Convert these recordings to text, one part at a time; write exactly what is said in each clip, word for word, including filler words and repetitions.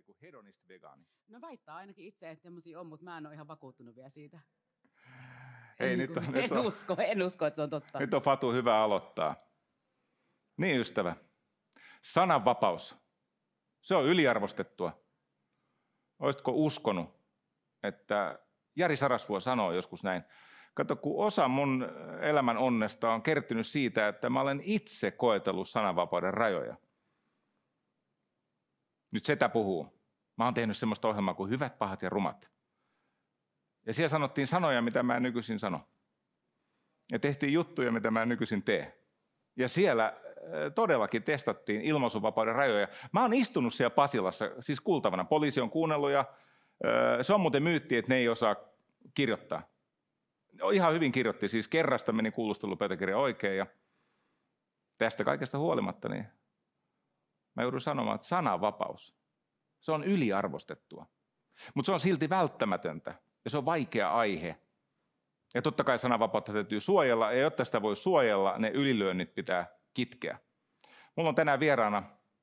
kuin hedonisti-vegaani? No väittää ainakin itse, että tämmöisiä on, mutta mä en ole ihan vakuuttunut vielä siitä. Hei, en, nyt on, en, nyt on, usko, en usko, että se on totta. Nyt on Fatu hyvä aloittaa. Niin, ystävä. Sananvapaus. Se on yliarvostettua. Olisitko uskonut, että Jari Sarasvuo sanoo joskus näin? Kato, kun osa mun elämän onnesta on kertynyt siitä, että mä olen itse koetellut sananvapauden rajoja. Nyt setä puhuu. Mä oon tehnyt semmoista ohjelmaa kuin Hyvät, pahat ja rumat. Ja siellä sanottiin sanoja, mitä mä en nykyisin sano. Ja tehtiin juttuja, mitä mä en nykyisin tee. Ja siellä todellakin testattiin ilmaisuvapauden rajoja. Mä oon istunut siellä Pasilassa, siis kuultavana. Poliisi on kuunnellut ja se on muuten myytti, että ne ei osaa kirjoittaa. Ihan hyvin kirjoitti, siis kerrasta meni kuulustelupöytäkirja oikein. Ja tästä kaikesta huolimatta niin mä joudun sanomaan, että sananvapaus, se on yliarvostettua. Mutta se on silti välttämätöntä ja se on vaikea aihe. Ja totta kai sananvapautta täytyy suojella, ja jotta sitä voi suojella, ne ylilyönnit pitää kitkeä. Mulla on tänään vieraana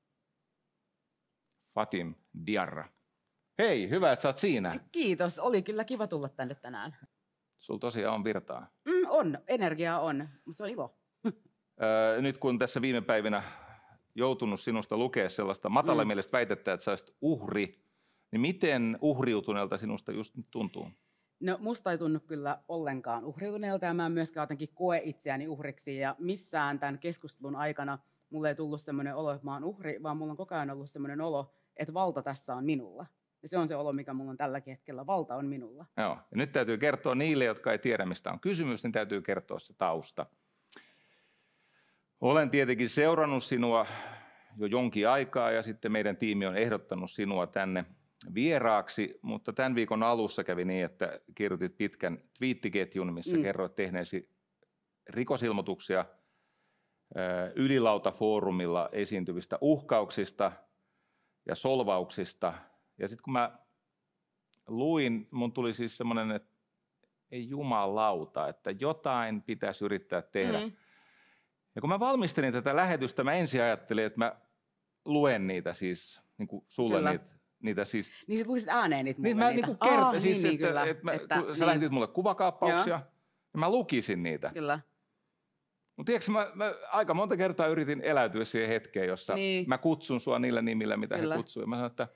Fatim Diarra. Hei, hyvä, että sä oot siinä. Kiitos, oli kyllä kiva tulla tänne tänään. Sulla tosiaan on virtaa. Mm, on, energiaa on, mutta se on ilo. Öö, nyt kun tässä viime päivinä joutunut sinusta lukea sellaista matalamielistä mm. väitettä, että sä olisit uhri, niin miten uhriutuneelta sinusta just nyt tuntuu? No musta ei tunnu kyllä ollenkaan uhriutuneelta ja mä en myöskään jotenkin koe itseäni uhriksi ja missään tämän keskustelun aikana mulle ei tullut semmoinen olo, että mä oon uhri, vaan mulla on koko ajan ollut semmoinen olo, että valta tässä on minulla. Ja se on se olo, mikä mulla on tälläkin hetkellä. Valta on minulla. Joo. Ja nyt täytyy kertoa niille, jotka ei tiedä, mistä on kysymys, niin täytyy kertoa se tausta. Olen tietenkin seurannut sinua jo jonkin aikaa ja sitten meidän tiimi on ehdottanut sinua tänne vieraaksi, mutta tämän viikon alussa kävi niin, että kirjoitit pitkän twiittiketjun, missä mm. kerroit tehneesi rikosilmoituksia Ylilautafoorumilla esiintyvistä uhkauksista ja solvauksista. Ja sitten kun mä luin, mun tuli siis semmoinen, että ei jumalauta, että jotain pitäisi yrittää tehdä. Mm. Ja kun mä valmistelin tätä lähetystä, mä ensin ajattelin, että mä luen niitä siis, niin kuin sulle kyllä. niitä. Niitä siis, niin sit luisit ääneen niitä mulle niin mä niitä. Niin kert- Aa, siis, niin, että, kyllä. että mä, että, kun sä niin. lähetit mulle kuvakaappauksia, ja mä lukisin niitä. Kyllä. Mutta tiedätkö, mä, mä aika monta kertaa yritin eläytyä siihen hetkeen, jossa niin. mä kutsun sua niillä nimillä, mitä kyllä. he kutsuivat. Mä sanoin, että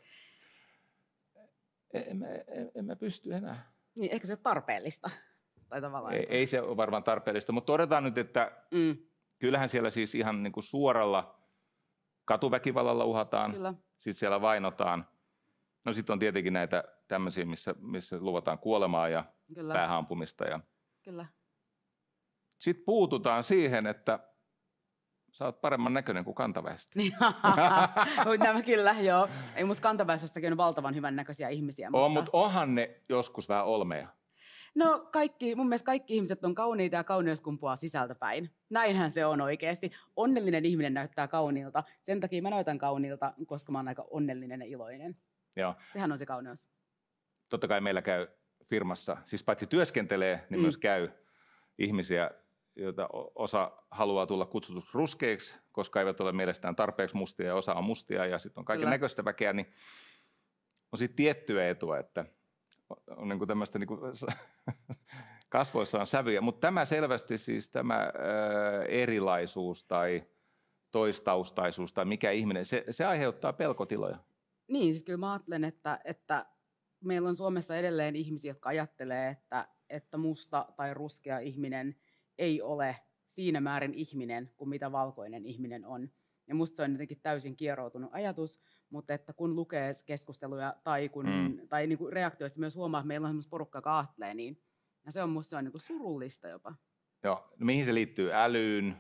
en, en, en, en mä pysty enää. Niin, ehkä se on tarpeellista. Tai tavallaan. Ei, ei se ole varmaan tarpeellista, mutta todetaan nyt, että mm. kyllähän siellä siis ihan niin kuin suoralla katuväkivallalla uhataan, kyllä. Sitten siellä vainotaan. No sitten on tietenkin näitä tämmöisiä, missä, missä luvataan kuolemaa ja kyllä. päähampumista. Ja kyllä. Sitten puututaan siihen, että sä oot paremman näköinen kuin kantaväestö. Nämä kyllä, joo. Ei musta kantaväestössäkin on valtavan hyvän näköisiä ihmisiä. On, mutta onhan ne joskus vähän olmeja. No kaikki, mun mielestä kaikki ihmiset on kauniita ja kauneus kumpuaa sisältäpäin. Näinhän se on oikeasti. Onnellinen ihminen näyttää kauniilta. Sen takia mä näytän kauniilta, koska mä oon aika onnellinen ja iloinen. Joo. Sehän on se kauneus. Totta kai meillä käy firmassa, siis paitsi työskentelee, niin mm. myös käy ihmisiä, joita osa haluaa tulla kutsutuksi ruskeiksi, koska eivät ole mielestään tarpeeksi mustia ja osa on mustia ja sitten on kaiken näköistä väkeä, niin on sitten tiettyä etua, että on niin kuin tämmöistä niin kuin kasvoissa on sävyjä, mutta tämä selvästi siis tämä ää, erilaisuus tai toistaustaisuus tai mikä ihminen, se, se aiheuttaa pelkotiloja. Niin, siis kyllä mä ajattelen, että, että meillä on Suomessa edelleen ihmisiä, jotka ajattelee, että, että musta tai ruskea ihminen ei ole siinä määrin ihminen kuin mitä valkoinen ihminen on. Ja musta se on jotenkin täysin kieroutunut ajatus, mutta että kun lukee keskusteluja tai, kun, mm. tai niin kuin reaktioista myös huomaa, että meillä on semmoista porukkaa, joka aattelee, niin ja se on musta se on niin kuin surullista jopa. Joo, no mihin se liittyy? Älyyn,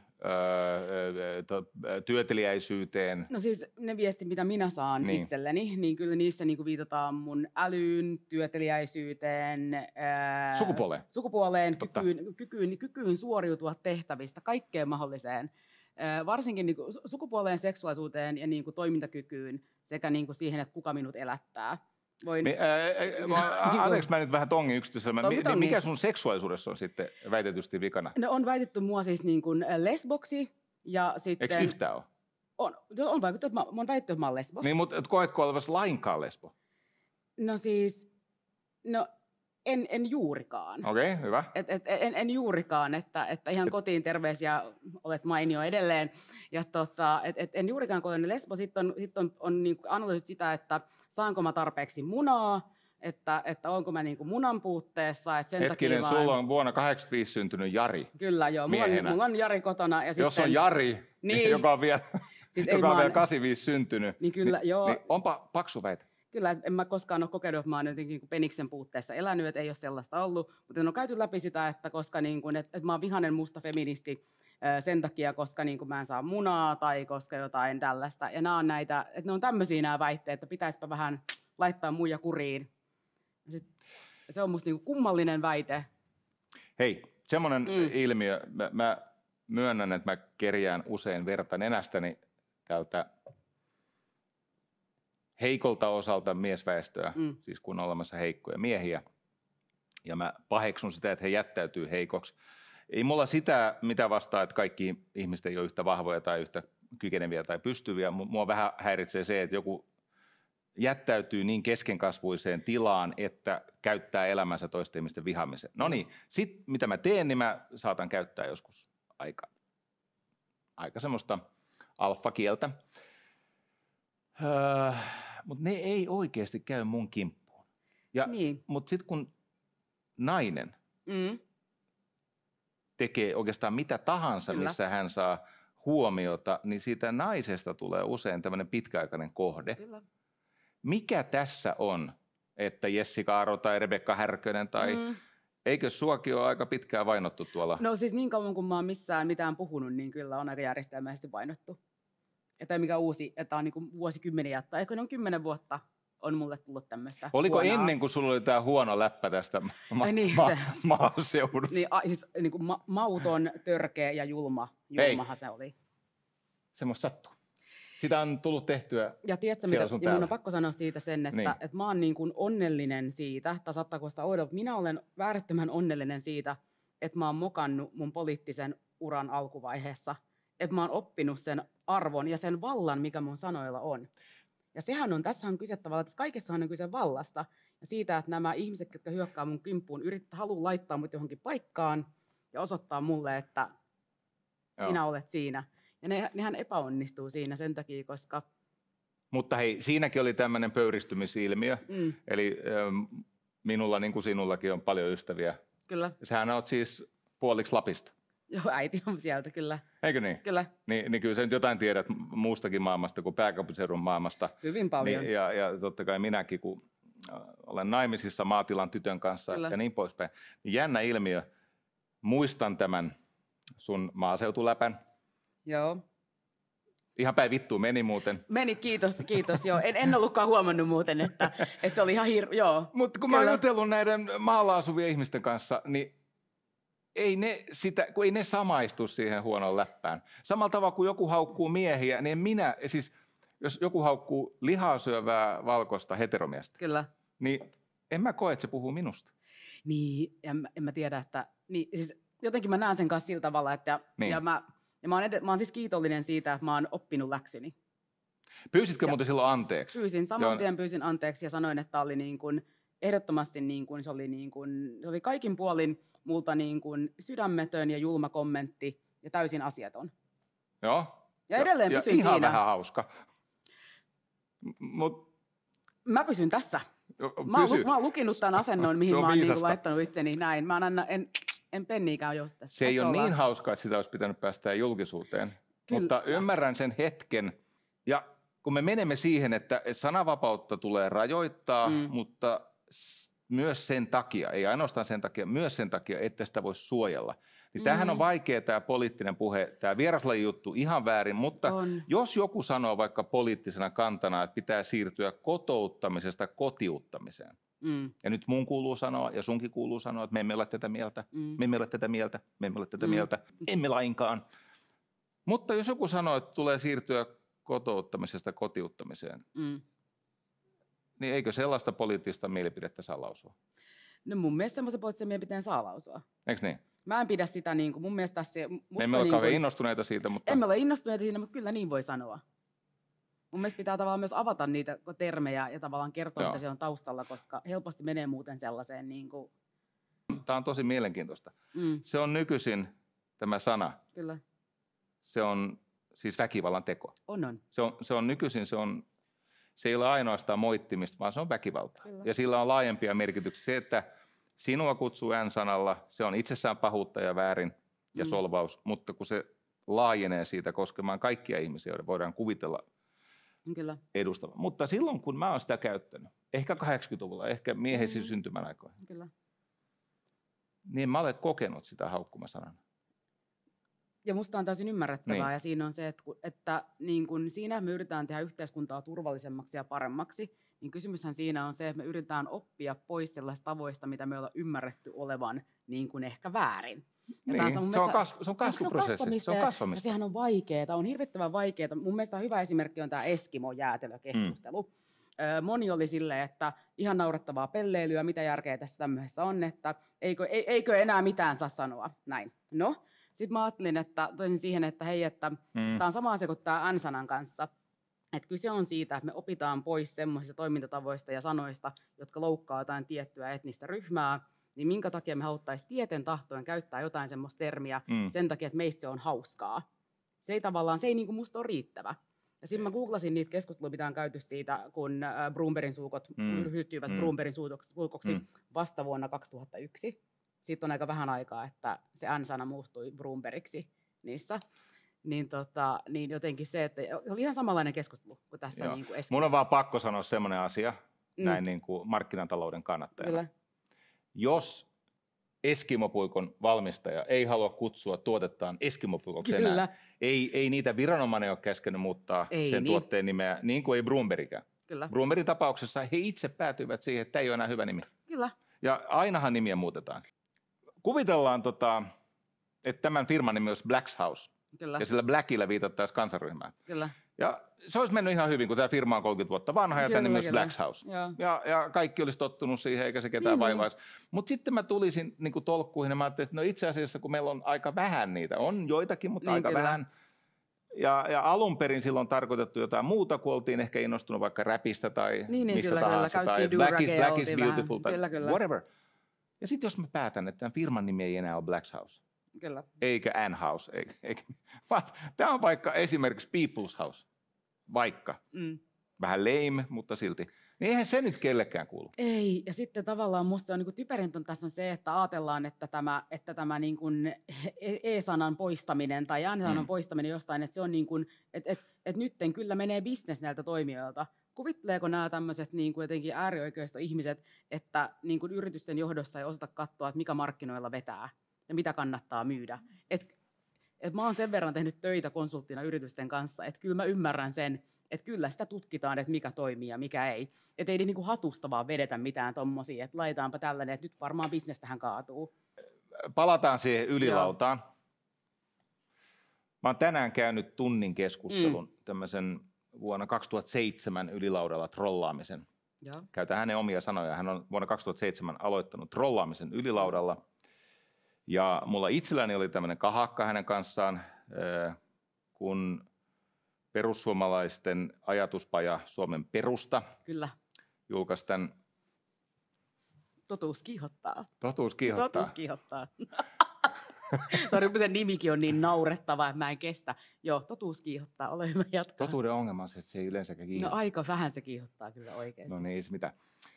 öö, työteliäisyyteen? No siis ne viestit, mitä minä saan niin. itselleni, niin kyllä niissä niin kuin viitataan mun älyyn, työteliäisyyteen, ää, sukupuoleen, sukupuoleen kykyyn, kykyyn, kykyyn suoriutua tehtävistä, kaikkeen mahdolliseen. Varsinkin niin kuin sukupuoleen, seksuaalisuuteen ja niin kuin toimintakykyyn sekä niin kuin siihen, että kuka minut elättää. Voin... Mi, ää, anteeksi, mä nyt vähän tongin yksityisellä. Mi, mikä sun seksuaalisuudessa on sitten väitetysti vikana? No on väitetty mua siis niin kuin lesboksi ja sitten... Eikö yhtään ole? on, on vaikuttanut, että mä, mä oon väittänyt, että mä oon lesbo. Niin, mutta koetko olevasi lainkaan lesbo? No siis, no en, en juurikaan. Okei, okay, hyvä. Et, et, en, en juurikaan, että, että ihan kotiin terveisiä, olet mainio edelleen. Ja tota, et, et, en juurikaan, kun olen lesbo. Sitten on, sit on, on niin analyysit sitä, että saanko mä tarpeeksi munaa, että, että onko mä niin kuin munan puutteessa. Että sen Hetkinen, takia sulla vaan... on vuonna kahdeksankymmentäviisi syntynyt Jari. Kyllä, joo. Mulla on, mulla on Jari kotona. Ja Jos sitten... on Jari, niin. joka on vielä, siis joka on vaan... vielä kahdeksankymmentäviisi syntynyt, niin, kyllä, niin, joo. niin onpa paksu väite. Kyllä, en mä koskaan ole kokenut, että mä oon jotenkin niin peniksen puutteessa elänyt, että ei ole sellaista ollut. Mutta on käyty läpi sitä, että koska niin kuin, että, että mä oon vihainen musta feministi sen takia, koska niin kuin mä en saa munaa tai koska jotain tällaista. Ja nämä on näitä, että ne on tämmöisiä nämä väitteet, että pitäisipä vähän laittaa muija kuriin. Sit, se on musta niin kuin kummallinen väite. Hei, semmoinen Mm. ilmiö, mä, mä myönnän, että mä kerjään usein verta nenästäni tältä heikolta osalta miesväestöä, Mm. siis kun on olemassa heikkoja miehiä. Ja mä paheksun sitä, että he jättäytyy heikoksi. Ei mulla sitä, mitä vastaa, että kaikki ihmiset ei ole yhtä vahvoja tai yhtä kykeneviä tai pystyviä. Mua vähän häiritsee se, että joku jättäytyy niin keskenkasvuiseen tilaan, että käyttää elämänsä toisten ihmisten vihaamiseen. No niin, sitten mitä mä teen, niin mä saatan käyttää joskus aika, aika semmoista alfakieltä. Öö, mutta ne ei oikeasti käy mun kimppuun. Ja, Niin. mutta sitten kun nainen Mm. tekee oikeastaan mitä tahansa, Kyllä. missä hän saa huomiota, niin siitä naisesta tulee usein tämmöinen pitkäaikainen kohde. Kyllä. Mikä tässä on, että Jessica Aro tai Rebekka Härkönen tai Mm. eikö suakin ole aika pitkään vainottu tuolla? No siis niin kauan kuin mä oon missään mitään puhunut, niin kyllä on aika järjestelmällisesti vainottu. Että ei mikään uusi, että on niin vuosikymmeniä, tai ehkä ne on kymmenen vuotta on mulle tullut tämmöistä. Oliko huonoa. ennen kuin sulla oli tämä huono läppä tästä ma- Ai niin, ma- se- maaseudusta? Niin, a, siis niin kuin ma- mauton, törkeä ja julma. Hei. Julmahan se oli. Semmoista sattuu. Sitä on tullut tehtyä. Ja tiedätkö, Siellä mitä, sun ja mun täällä. on pakko sanoa siitä sen, että, Niin. että mä oon niin kuin onnellinen siitä, tai saattaako sitä oudolta, minä olen äärettömän onnellinen siitä, että mä oon mokannut mun poliittisen uran alkuvaiheessa. Että mä oon oppinut sen arvon ja sen vallan, mikä mun sanoilla on. Ja sehän on, tässä on kyse tavallaan, että kaikessahan on kyse vallasta. Ja siitä, että nämä ihmiset, jotka hyökkää mun kimppuun, yrittää, haluaa laittaa mut johonkin paikkaan ja osoittaa mulle, että Joo. sinä olet siinä. Ja ne, nehän epäonnistuu siinä sen takia, koska... Mutta hei, siinäkin oli tämmöinen pöyristymisilmiö. Mm, Eli ähm, minulla niin kuin sinullakin on paljon ystäviä. kyllä. Sähän oot siis puoliksi Lapista. Joo, äiti on sieltä, kyllä. Eikö niin? Kyllä, Niin, niin kyllä sä nyt jotain tiedät muustakin maailmasta kuin pääkaupunkiseudun maailmasta. hyvin paljon. Niin, ja, ja totta kai minäkin, kun äh, olen naimisissa maatilan tytön kanssa Kyllä. ja niin poispäin. Niin jännä ilmiö. Muistan tämän sun maaseutuläpän. Joo. Ihan päin vittuun meni muuten. Meni, kiitos, kiitos. Joo. En, en ollutkaan huomannut muuten, että, että se oli ihan hir... Joo. Mutta kun mä oon Kyllä. jutellut näiden maalla asuvien ihmisten kanssa, niin ei ne, sitä, kun ei ne samaistu siihen huonoon läppään. Samalla tavalla kuin joku haukkuu miehiä, niin minä, siis jos joku haukkuu lihaa syövää valkoista heteromiestä, Kyllä. niin en mä koe, että se puhuu minusta. Niin, en, mä- en mä tiedä, että... Niin, siis jotenkin mä näen sen kanssa sillä tavalla, että... Niin. Ja mä, ja mä, oon ed- mä oon siis kiitollinen siitä, että mä oon oppinut läksyni. Pyysitkö Ja- muuten silloin anteeksi? Pyysin saman Joo. tien pyysin anteeksi ja sanoin, että oli niin kuin, ehdottomasti niin kuin, se, oli niin kuin, se oli kaikin puolin multa niin kuin sydämetön ja julma kommentti ja täysin asiaton. Joo. Ja edelleen ja pysyn ihan siinä. vähän hauska. Mut Mä pysyn tässä. Mä oon, pysy. lu- mä oon lukinut tämän asennon, Se mihin on mä oon niin kuin viisasta. laittanut itteni näin. Mä en, anna, en, en penniikään jo tässä. Se ei tässä ole ollaan. niin hauskaa, että sitä olisi pitänyt päästää julkisuuteen. Kyllä. Mutta ymmärrän sen hetken. Ja kun me menemme siihen, että sananvapautta tulee rajoittaa, Mm. mutta s- myös sen takia, ei ainoastaan sen takia, myös sen takia, että sitä voisi suojella. Niin tämähän on Mm. vaikea tämä poliittinen puhe, tämä vieraslajin juttu ihan väärin, mutta On. jos joku sanoo vaikka poliittisena kantana, että pitää siirtyä kotouttamisesta kotiuttamiseen, Mm, ja nyt mun kuuluu sanoa ja sunkin kuuluu sanoa, että me emme ole tätä mieltä, mm. me emme ole tätä mieltä, me emme ole tätä Mm. mieltä, emme lainkaan. Mutta jos joku sanoo, että tulee siirtyä kotouttamisesta kotiuttamiseen, Mm. niin eikö sellaista poliittista mielipidettä saa lausua? No mun mielestä semmoisen poliittisen mielipiteen saa lausua. Eikö niin? Mä en pidä sitä, niin kuin, mun mielestä tässä... Me emme ole niin kauhean kuin, innostuneita siitä, mutta... Emme ole innostuneita siinä, mutta kyllä niin voi sanoa. Mun mielestä pitää tavallaan myös avata niitä termejä ja tavallaan kertoa, Joo. mitä siellä on taustalla, koska helposti menee muuten sellaiseen... Niin kuin... Tämä on tosi mielenkiintoista. Mm. Se on nykyisin, tämä sana, Kyllä. se on siis väkivallan teko. On, on. Se on, se on nykyisin, se, on, se ei ole ainoastaan moittimista, vaan se on väkivaltaa. Kyllä. Ja sillä on laajempia merkityksiä. Se, että sinua kutsuu N-sanalla, se on itsessään pahuutta ja väärin ja Mm. solvaus, mutta kun se laajenee siitä koskemaan kaikkia ihmisiä, joita voidaan kuvitella Kyllä. edustava. Mutta silloin, kun mä oon sitä käyttänyt, ehkä kahdeksankymmentäluvulla, ehkä miehesi Mm. syntymän aikoina, Kyllä. niin en mä ole kokenut sitä haukkumasanana. Ja musta on täysin ymmärrettävää, Niin. ja siinä on se, että, kun, että niin kun siinä me yritetään tehdä yhteiskuntaa turvallisemmaksi ja paremmaksi, niin kysymyshän siinä on se, että me yritetään oppia pois sellaisista tavoista, mitä me ollaan ymmärretty olevan niin kuin ehkä väärin. Ja tää Niin, mun se, on mielestä- kasv- se on kasvuprosessi, kasvamista se on ja- kasvamista. Ja sehän on vaikeaa, on hirvittävän vaikeaa. Mun mielestä hyvä esimerkki on tämä Eskimo-jäätelökeskustelu. Mm. Moni oli silleen, että ihan naurettavaa pelleilyä, mitä järkeä tässä tämmöisessä on, että eikö, ei, eikö enää mitään saa sanoa. Näin. No, sitten mä ajattelin, että toisin siihen, että hei, että Mm. tämä on sama asia kuin tämä N-sanan kanssa. Että kyse on siitä, että me opitaan pois semmoisista toimintatavoista ja sanoista, jotka loukkaa jotain tiettyä etnistä ryhmää, niin minkä takia me haluttaisiin tieten tahtoen käyttää jotain semmoista termiä Mm. sen takia, että meistä se on hauskaa. Se ei tavallaan, se ei niinku musta ole riittävä. Ja sitten mä googlasin niitä keskusteluja, mitä on käyty siitä, kun äh, Brunbergin suukot Mm. ryhtyivät Mm. Brunbergin suukoksi, suukoksi Mm. vasta vuonna kaksituhattayksi. Siitä on aika vähän aikaa, että se N-sana muuttui Brunbergiksi niissä. Niin, tota, niin jotenkin se, että oli ihan samanlainen keskustelu kuin tässä. Joo. Niin kuin Mun on vaan pakko sanoa semmoinen asia, Mm. näin niin kuin markkinatalouden kannattajana. Kyllä. Jos Eskimopuikon valmistaja ei halua kutsua tuotettaan Eskimopuikoksi Kyllä. enää, ei, ei niitä viranomainen ole käskenyt muuttaa Ei sen niin. tuotteen nimeä, niin kuin ei Brunbergikään. Kyllä. Brunbergin tapauksessa he itse päätyivät siihen, että tämä ei ole enää hyvä nimi. Kyllä. Ja ainahan nimiä muutetaan. Kuvitellaan, tota, että tämän firman nimi olisi Black's House, Kyllä. ja sillä Blackillä viitattaisiin kansanryhmään. Kyllä. Ja se olisi mennyt ihan hyvin, kun tämä firma on kolmekymmentä vuotta vanha, ja Kyllä, tämä nimi olisi kyllä. Black's House. Joo. Ja, ja kaikki olisi tottunut siihen, eikä se ketään Niin, vaivaisi. Mutta sitten mä tulisin niin kuin tolkkuihin, ja mä ajattelin, että no itse asiassa, kun meillä on aika vähän niitä, on joitakin, mutta Niin, aika kyllä. vähän. Ja, ja alun perin silloin tarkoitettu jotain muuta, kun oltiin ehkä innostunut vaikka räpistä tai Niin, niin, mistä kyllä, kyllä. tahansa, tai Käytiin Black is, do-ragea, Black is oltiin vähän. Beautiful, tai Kyllä, kyllä. whatever. Ja sitten jos mä päätän, että tämän firman nimi ei enää ole Black's House, Kyllä. eikä Ann House, eikä, eikä, vaan tämä on vaikka esimerkiksi People's House, vaikka. Mm. Vähän lame, mutta silti. Niin eihän se nyt kellekään kuulu. Ei, ja sitten tavallaan musta on niin typerintä tässä on se, että ajatellaan, että tämä, että tämä niin kuin e- E-sanan poistaminen tai N-sanan Mm. poistaminen jostain, että se on niin kuin, että et, et nytten kyllä menee bisnes näiltä toimijoilta. Kuvitteleeko nämä tämmöiset niin kuin jotenkin äärioikeisto-ihmiset, että niin kuin yritysten johdossa ei osata katsoa, että mikä markkinoilla vetää ja mitä kannattaa myydä. Et, et mä oon sen verran tehnyt töitä konsulttina yritysten kanssa, että kyllä mä ymmärrän sen, että kyllä sitä tutkitaan, että mikä toimii ja mikä ei. Että ei niin kuin hatusta vaan vedetä mitään tommosia, että laitaanpa tällainen, että nyt varmaan bisnes tähän kaatuu. Palataan siihen ylilautaan. Mä oon tänään käynyt tunnin keskustelun mm. tämmöisen vuonna kaksituhattaseitsemän ylilaudalla trollaamisen. Joo. Käytän hänen omia sanoja. Hän on vuonna kaksituhattaseitsemän aloittanut trollaamisen ylilaudalla. Ja mulla itselläni oli tämmöinen kahakka hänen kanssaan, kun perussuomalaisten ajatuspaja Suomen Perusta Kyllä. julkaisi tämän Totuus kiihottaa. Totuus kiihottaa. Totuus kiihottaa. Sori, kun se nimikin on niin naurettava, että mä en kestä. Joo, totuus kiihottaa. Ole hyvä, jatkaa. Totuuden ongelma on se, että se ei yleensäkään No kiihota. aika vähän se kiihottaa kyllä oikeasti. No niin, ei se mitään.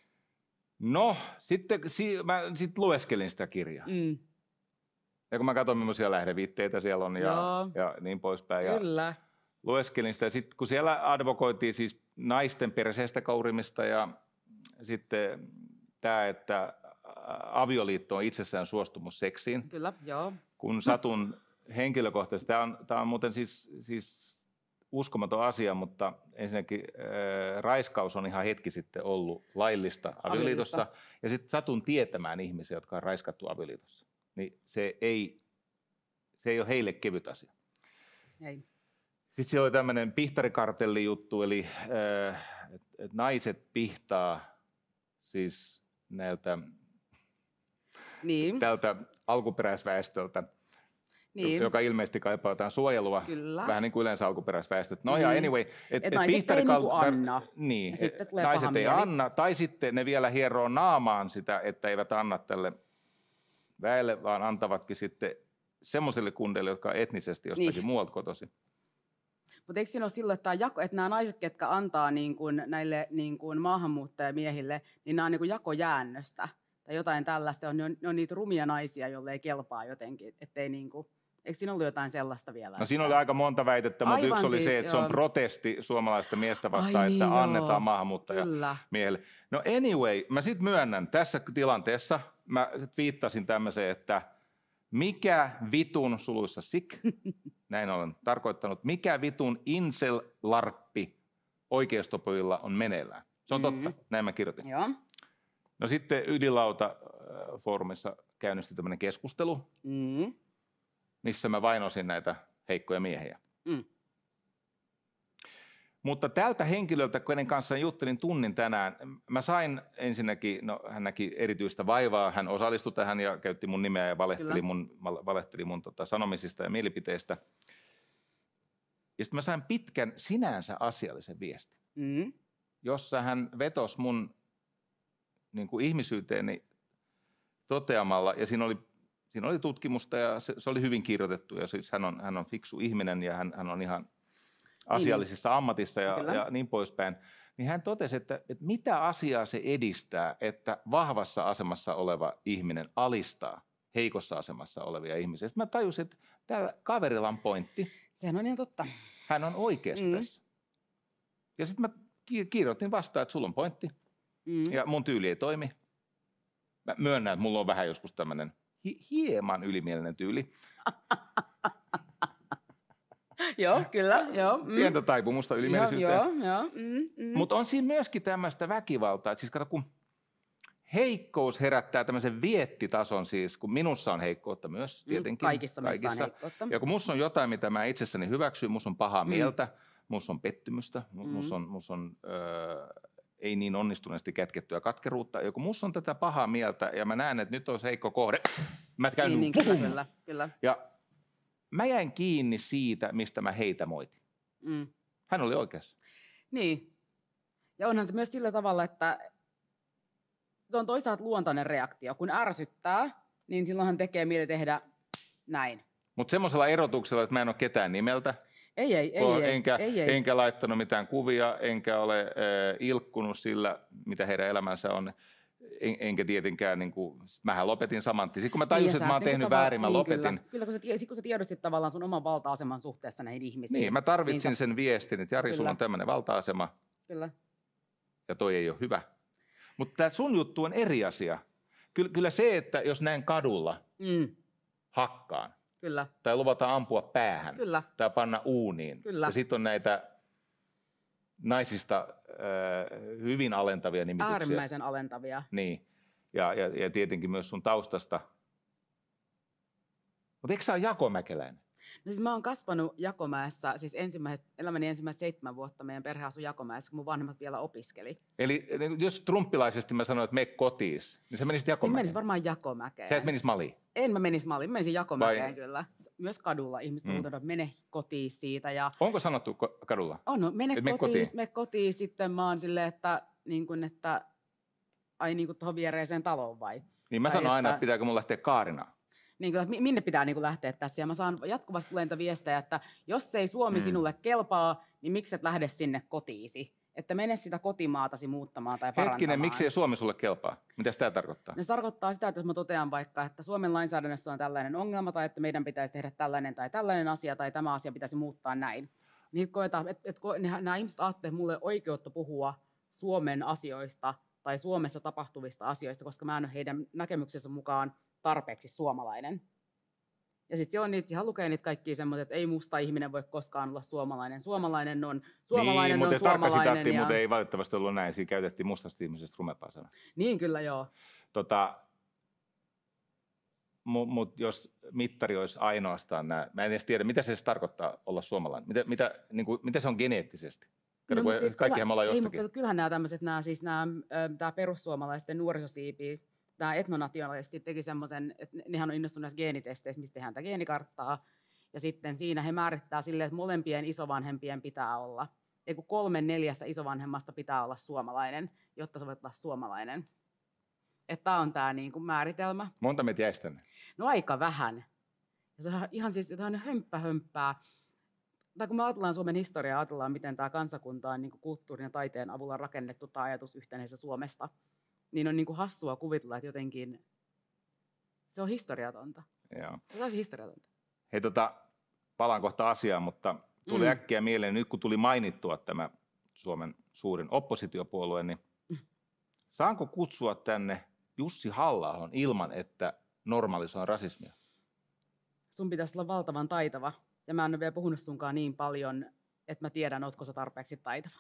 No, sitten si- mä sit lueskelin sitä kirjaa. Mm, Ja kun mä katsoin, millaisia lähdeviitteitä siellä on ja, Joo. ja niin poispäin. Ja kyllä. lueskelin sitä. Sitten kun siellä advokoitiin siis naisten perseestä kaurimista ja sitten tämä, että avioliitto on itsessään suostumus seksiin. Kyllä, joo. Kun satun henkilökohtaisesti, tämä on, tämä on muuten siis, siis uskomaton asia, mutta ensinnäkin äh, raiskaus on ihan hetki sitten ollut laillista avioliitossa. Avioliitossa. Ja sitten satun tietämään ihmisiä, jotka on raiskattu avioliitossa. Niin se ei, se ei ole heille kevyt asia. Ei. Sitten siellä oli tämmöinen pihtarikartellijuttu, eli äh, että et naiset pihtaa siis näiltä Niin. tältä alkuperäisväestöltä, Niin. joka ilmeisesti kaipaa jotain suojelua, Kyllä. vähän niin kuin yleensä alkuperäisväestöt. No Mm. ja anyway, Et että et naiset ei niinku Kal- anna. Niin, Ja sitten tulee naiset paha ei mieli. anna, tai sitten ne vielä hieroo naamaan sitä, että eivät anna tälle väelle, vaan antavatkin sitten semmoisille kundeille, jotka on etnisesti jostakin Niin. muualta kotoisin. Mutta eikö siinä ole silloin, että, jako, että nämä naiset, ketkä antaa niin kuin näille niin kuin maahanmuuttajamiehille, niin nämä on niin kuin jakojäännöstä tai jotain tällaista. Ne on, ne on niitä rumia naisia, joille ei kelpaa jotenkin. Ettei niin kuin, eikö siinä ollut jotain sellaista vielä? No siinä oli aika monta väitettä, mutta Aivan yksi oli siis, se, että se on joo. protesti suomalaista miestä vastaan, Ai niin, että joo. annetaan maahanmuuttajamiehelle. Kyllä. No anyway, mä sitten myönnän, tässä tilanteessa mä viittasin tämmöiseen, että mikä vitun suluissa sik, näin olen tarkoittanut, mikä vitun incel-larppi oikeistopojilla on meneillään. Se on Mm. totta, näin mä kirjoitin. Joo. No sitten Ydinlauta-foorumissa käynnistyi tämmöinen keskustelu, Mm. missä mä vainosin näitä heikkoja miehiä. Mm. Mutta tältä henkilöltä, kenen kanssa juttelin tunnin tänään, mä sain ensinnäkin, no hän näki erityistä vaivaa, hän osallistui tähän ja käytti mun nimeä ja valehteli Kyllä. mun, valehteli mun tota, sanomisista ja mielipiteistä. Ja sitten mä sain pitkän sinänsä asiallisen viestin, Mm. jossa hän vetosi mun niin kuin ihmisyyteeni toteamalla, ja siinä oli, siinä oli tutkimusta ja se, se oli hyvin kirjoitettu, ja siis hän on, hän on fiksu ihminen ja hän, hän on ihan asiallisessa ammatissa ja, ja niin poispäin, niin hän totesi, että, että mitä asiaa se edistää, että vahvassa asemassa oleva ihminen alistaa heikossa asemassa olevia ihmisiä. Sitten mä tajusin, että tällä kaverilla on pointti. Sehän on ihan totta. Hän on oikeassa Mm. tässä. Ja sitten mä ki- kirjoitin vastaan, että sulla on pointti Mm. ja mun tyyli ei toimi. Mä myönnän, että mulla on vähän joskus tämmöinen hi- hieman ylimielinen tyyli. Joo, kyllä. Joo. Mm. Pientä taipumusta ylimielisyyteen. Joo, joo. Mm, mm. Mutta on siinä myöskin tämmöistä väkivaltaa. Et siis kato, kun heikkous herättää tämmöisen viettitason siis, kun minussa on heikkoutta myös tietenkin. Kaikissa meissä on heikkoutta. Ja kun musta on jotain, mitä mä itsessäni hyväksyn, musta on pahaa Mm. mieltä, musta on pettymystä, Mm. musta on, musta on öö, ei niin onnistuneesti kätkettyä katkeruutta. Ja kun musta on tätä pahaa mieltä ja mä näen, että nyt olisi heikko kohde, mä käyn Niin, niin, kyllä, kyllä, kyllä. Ja mä jäin kiinni siitä, mistä mä heitä moitin. Mm. Hän oli oikeassa. Niin. Ja onhan se myös sillä tavalla, että se on toisaalta luontainen reaktio. Kun ärsyttää, niin silloinhan tekee mieli tehdä näin. Mutta semmoisella erotuksella, että mä en ole ketään nimeltä, Ei, ei, ei, Ole, ei, enkä, ei, ei. enkä laittanut mitään kuvia, enkä ole äh, ilkkunut sillä, mitä heidän elämänsä on. En, enkä tietenkään, niin kuin, mähän lopetin saman tien. Sitten kun mä tajusin, Niin, että mä oon sä et tehnyt niinku väärin, mä tavallaan- lopetin. Niin, kyllä, kyllä kun, sä, tie- sit kun sä tiedostit tavallaan sun oman valta-aseman suhteessa näihin ihmisiin. Niin, mä tarvitsin niin sä- sen viestin, että Jari, Kyllä. sulla on tämmöinen valta-asema Kyllä. ja toi ei ole hyvä. Mutta tämä sun juttu on eri asia. Kyllä, kyllä se, että jos näen kadulla Mm, hakkaan kyllä, tai luvataan ampua päähän kyllä. tai panna uuniin. Kyllä. Ja sitten on näitä naisista äh, hyvin alentavia nimityksiä. Äärimmäisen alentavia. Niin, ja, ja, ja tietenkin myös sun taustasta. Mutta eikö sä ole jakomäkeläinen? No siis mä oon kasvanut Jakomäessä, siis ensimmäiset, elämäni ensimmäiset seitsemän vuotta meidän perhe asui Jakomäessä, kun mun vanhemmat vielä opiskeli. Eli niin jos trumppilaisesti mä sanoin, että me kotiis, niin sä menisit Niin jakomäkeen. menisin varmaan Jakomäkeen. Sä et menisi maliin. En mä menisi malliin, mä menisin Jakomäkeen Vai- kyllä. Myös kadulla ihmiset Mm. mm. että mene kotiin siitä. Ja Onko sanottu ko- kadulla? on, no, mene, Et mene kotiin, kotiin. mene kotiin, sitten mä oon silleen, että, niin kun, että ai niin kuin tuohon viereiseen taloon vai? Niin mä Tai sanon aina, että- että pitääkö mun lähteä Kaarinaan. Niin kuin, että mi- minne pitää niin kuin lähteä tässä. Ja mä saan jatkuvasti tulee niitä viestejä, että jos ei Suomi Mm. mm. sinulle kelpaa, niin miksi et lähde sinne kotiisi? Että mene sitä kotimaatasi muuttamaan tai parantamaan. Hetkinen, miksi ei Suomi sulle kelpaa? Mitä tämä tarkoittaa? No se tarkoittaa sitä, että jos mä totean vaikka, että Suomen lainsäädännössä on tällainen ongelma tai että meidän pitäisi tehdä tällainen tai tällainen asia tai tämä asia pitäisi muuttaa näin. Niin koetaan, että, että nämä ihmiset ajattelevat mulle oikeutta puhua Suomen asioista tai Suomessa tapahtuvista asioista, koska mä en ole heidän näkemyksensä mukaan tarpeeksi suomalainen. Ja sitten on niitä, ihan lukee niitä kaikkia semmoisia, että ei musta ihminen voi koskaan olla suomalainen. Suomalainen on suomalainen, niin, on mutta tarkka suomalainen. sitaatti, ja... mutta ei valitettavasti ollut näin. Siinä käytettiin mustasta ihmisestä rumempaa sanaa. Niin kyllä joo. Tota, Mutta mut jos mittari olisi ainoastaan nämä, mä en edes tiedä, mitä se edes tarkoittaa olla suomalainen. Mitä, mitä, niin kuin, mitä se on geneettisesti? Kato, mut kun siis kaikkihan me ollaan ei, jostakin. mutta kyllähän nämä tämmöiset, nämä, siis nämä, tämä perussuomalaisten nuorisosiipi, tämä etnonationalistit teki semmoisen, että nehän on innostuneet geenitesteistä, mistä tehdään tätä geenikarttaa. Ja sitten siinä he määrittää silleen, että molempien isovanhempien pitää olla, ei kun kolmen neljästä isovanhemmasta pitää olla suomalainen, jotta sä voit olla suomalainen. Että tämä on tämä niinku määritelmä. Monta meitä jäisi tänne? No aika vähän. Ja se on ihan siis jotain hömppä hömppää. Tai kun me ajatellaan Suomen historiaa, ajatellaan, miten tämä kansakunta on niin kulttuurin ja taiteen avulla rakennettu tämä ajatus yhtenäisessä Suomesta, niin on niin kuin hassua kuvitella, että jotenkin se on historiatonta. Joo. Se on historiatonta. Hei, tota, palaan kohta asiaan, mutta tuli Mm. äkkiä mieleen, nyt kun tuli mainittua tämä Suomen suurin oppositiopuolue, niin Mm. saanko kutsua tänne Jussi Halla-ahon ilman, että normalisoin rasismia? Sun pitäisi olla valtavan taitava. Ja mä en ole vielä puhunut sunkaan niin paljon, että mä tiedän, ootko sä tarpeeksi taitava.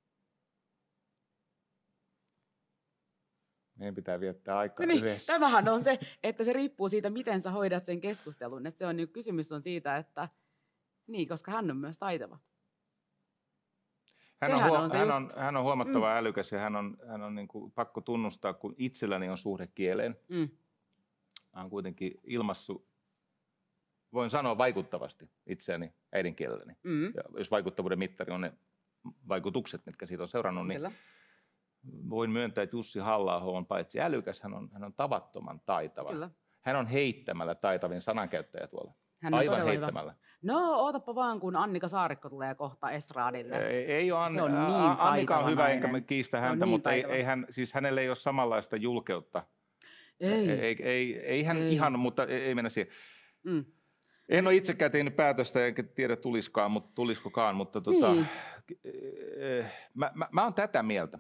Meidän pitää viettää aikaa Niin, yhdessä. tämähän on se, että se riippuu siitä, miten sä hoidat sen keskustelun. Että se on, niin kysymys on siitä, että niin, koska hän on myös taitava. Hän on, Sehän huo- on se hän, juttu. on, hän on huomattavan mm. älykäs ja hän on, hän on niin kuin pakko tunnustaa, kun itselläni on suhde kieleen. Mm. Hän on kuitenkin ilmassut, voin sanoa vaikuttavasti itseäni äidinkielelläni. Mm. Ja jos vaikuttavuuden mittari on ne vaikutukset, mitkä siitä on seurannut, niin Kyllä. voin myöntää, että Jussi Halla-aho on paitsi älykäs, hän on, hän on tavattoman taitava. Kyllä. Hän on heittämällä taitavin sanankäyttäjä tuolla. Hän on Aivan todella heittämällä. hyvä. No, ootapa vaan, kun Annika Saarikko tulee kohta estraadille. Ei, ei ole Se on Anni, niin Annika on taitava hyvä, nainen. enkä mä kiistä Se on häntä, niin mutta ei, taitava. ei hän, siis hänellä ei ole samanlaista julkeutta. Ei. Ei, ei, ei hän Ei. ihan, mutta ei, ei mennä siihen. Mm. En ole itsekään tehnyt päätöstä, enkä tiedä tuliskaan, mutta tuliskokaan, mutta tota, Niin. eh, mä, mä, mä oon tätä mieltä.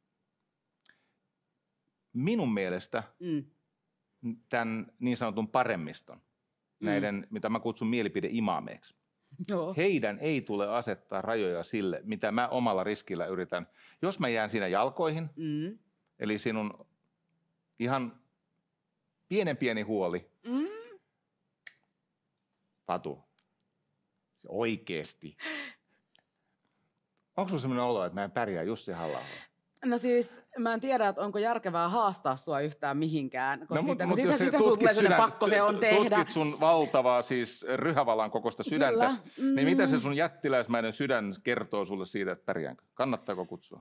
Minun mielestä Mm. tämän niin sanotun paremmiston, Mm. näiden, mitä mä kutsun mielipide-imaameiksi, Joo. heidän ei tule asettaa rajoja sille, mitä mä omalla riskillä yritän. Jos mä jään siinä jalkoihin, Mm. eli sinun ihan pienen pieni huoli, Mm. Patu, se oikeesti. Onko sinulla sellainen olo, että mä en pärjää Jussi Halla-aholla? No siis, mä en tiedä, että onko järkevää haastaa sua yhtään mihinkään, koska No, siitä, mut kun siitä, jos sä siitä sulla tutkit tulee sellainen sydän- pakko se on tu- tehdä. Tutkit sun valtavaa siis ryhävalan kokoista sydäntä, Kyllä. niin mitä se Mm. sun jättiläismäinen sydän kertoo sulle siitä, että pärjäänkö? Kannattaako kutsua?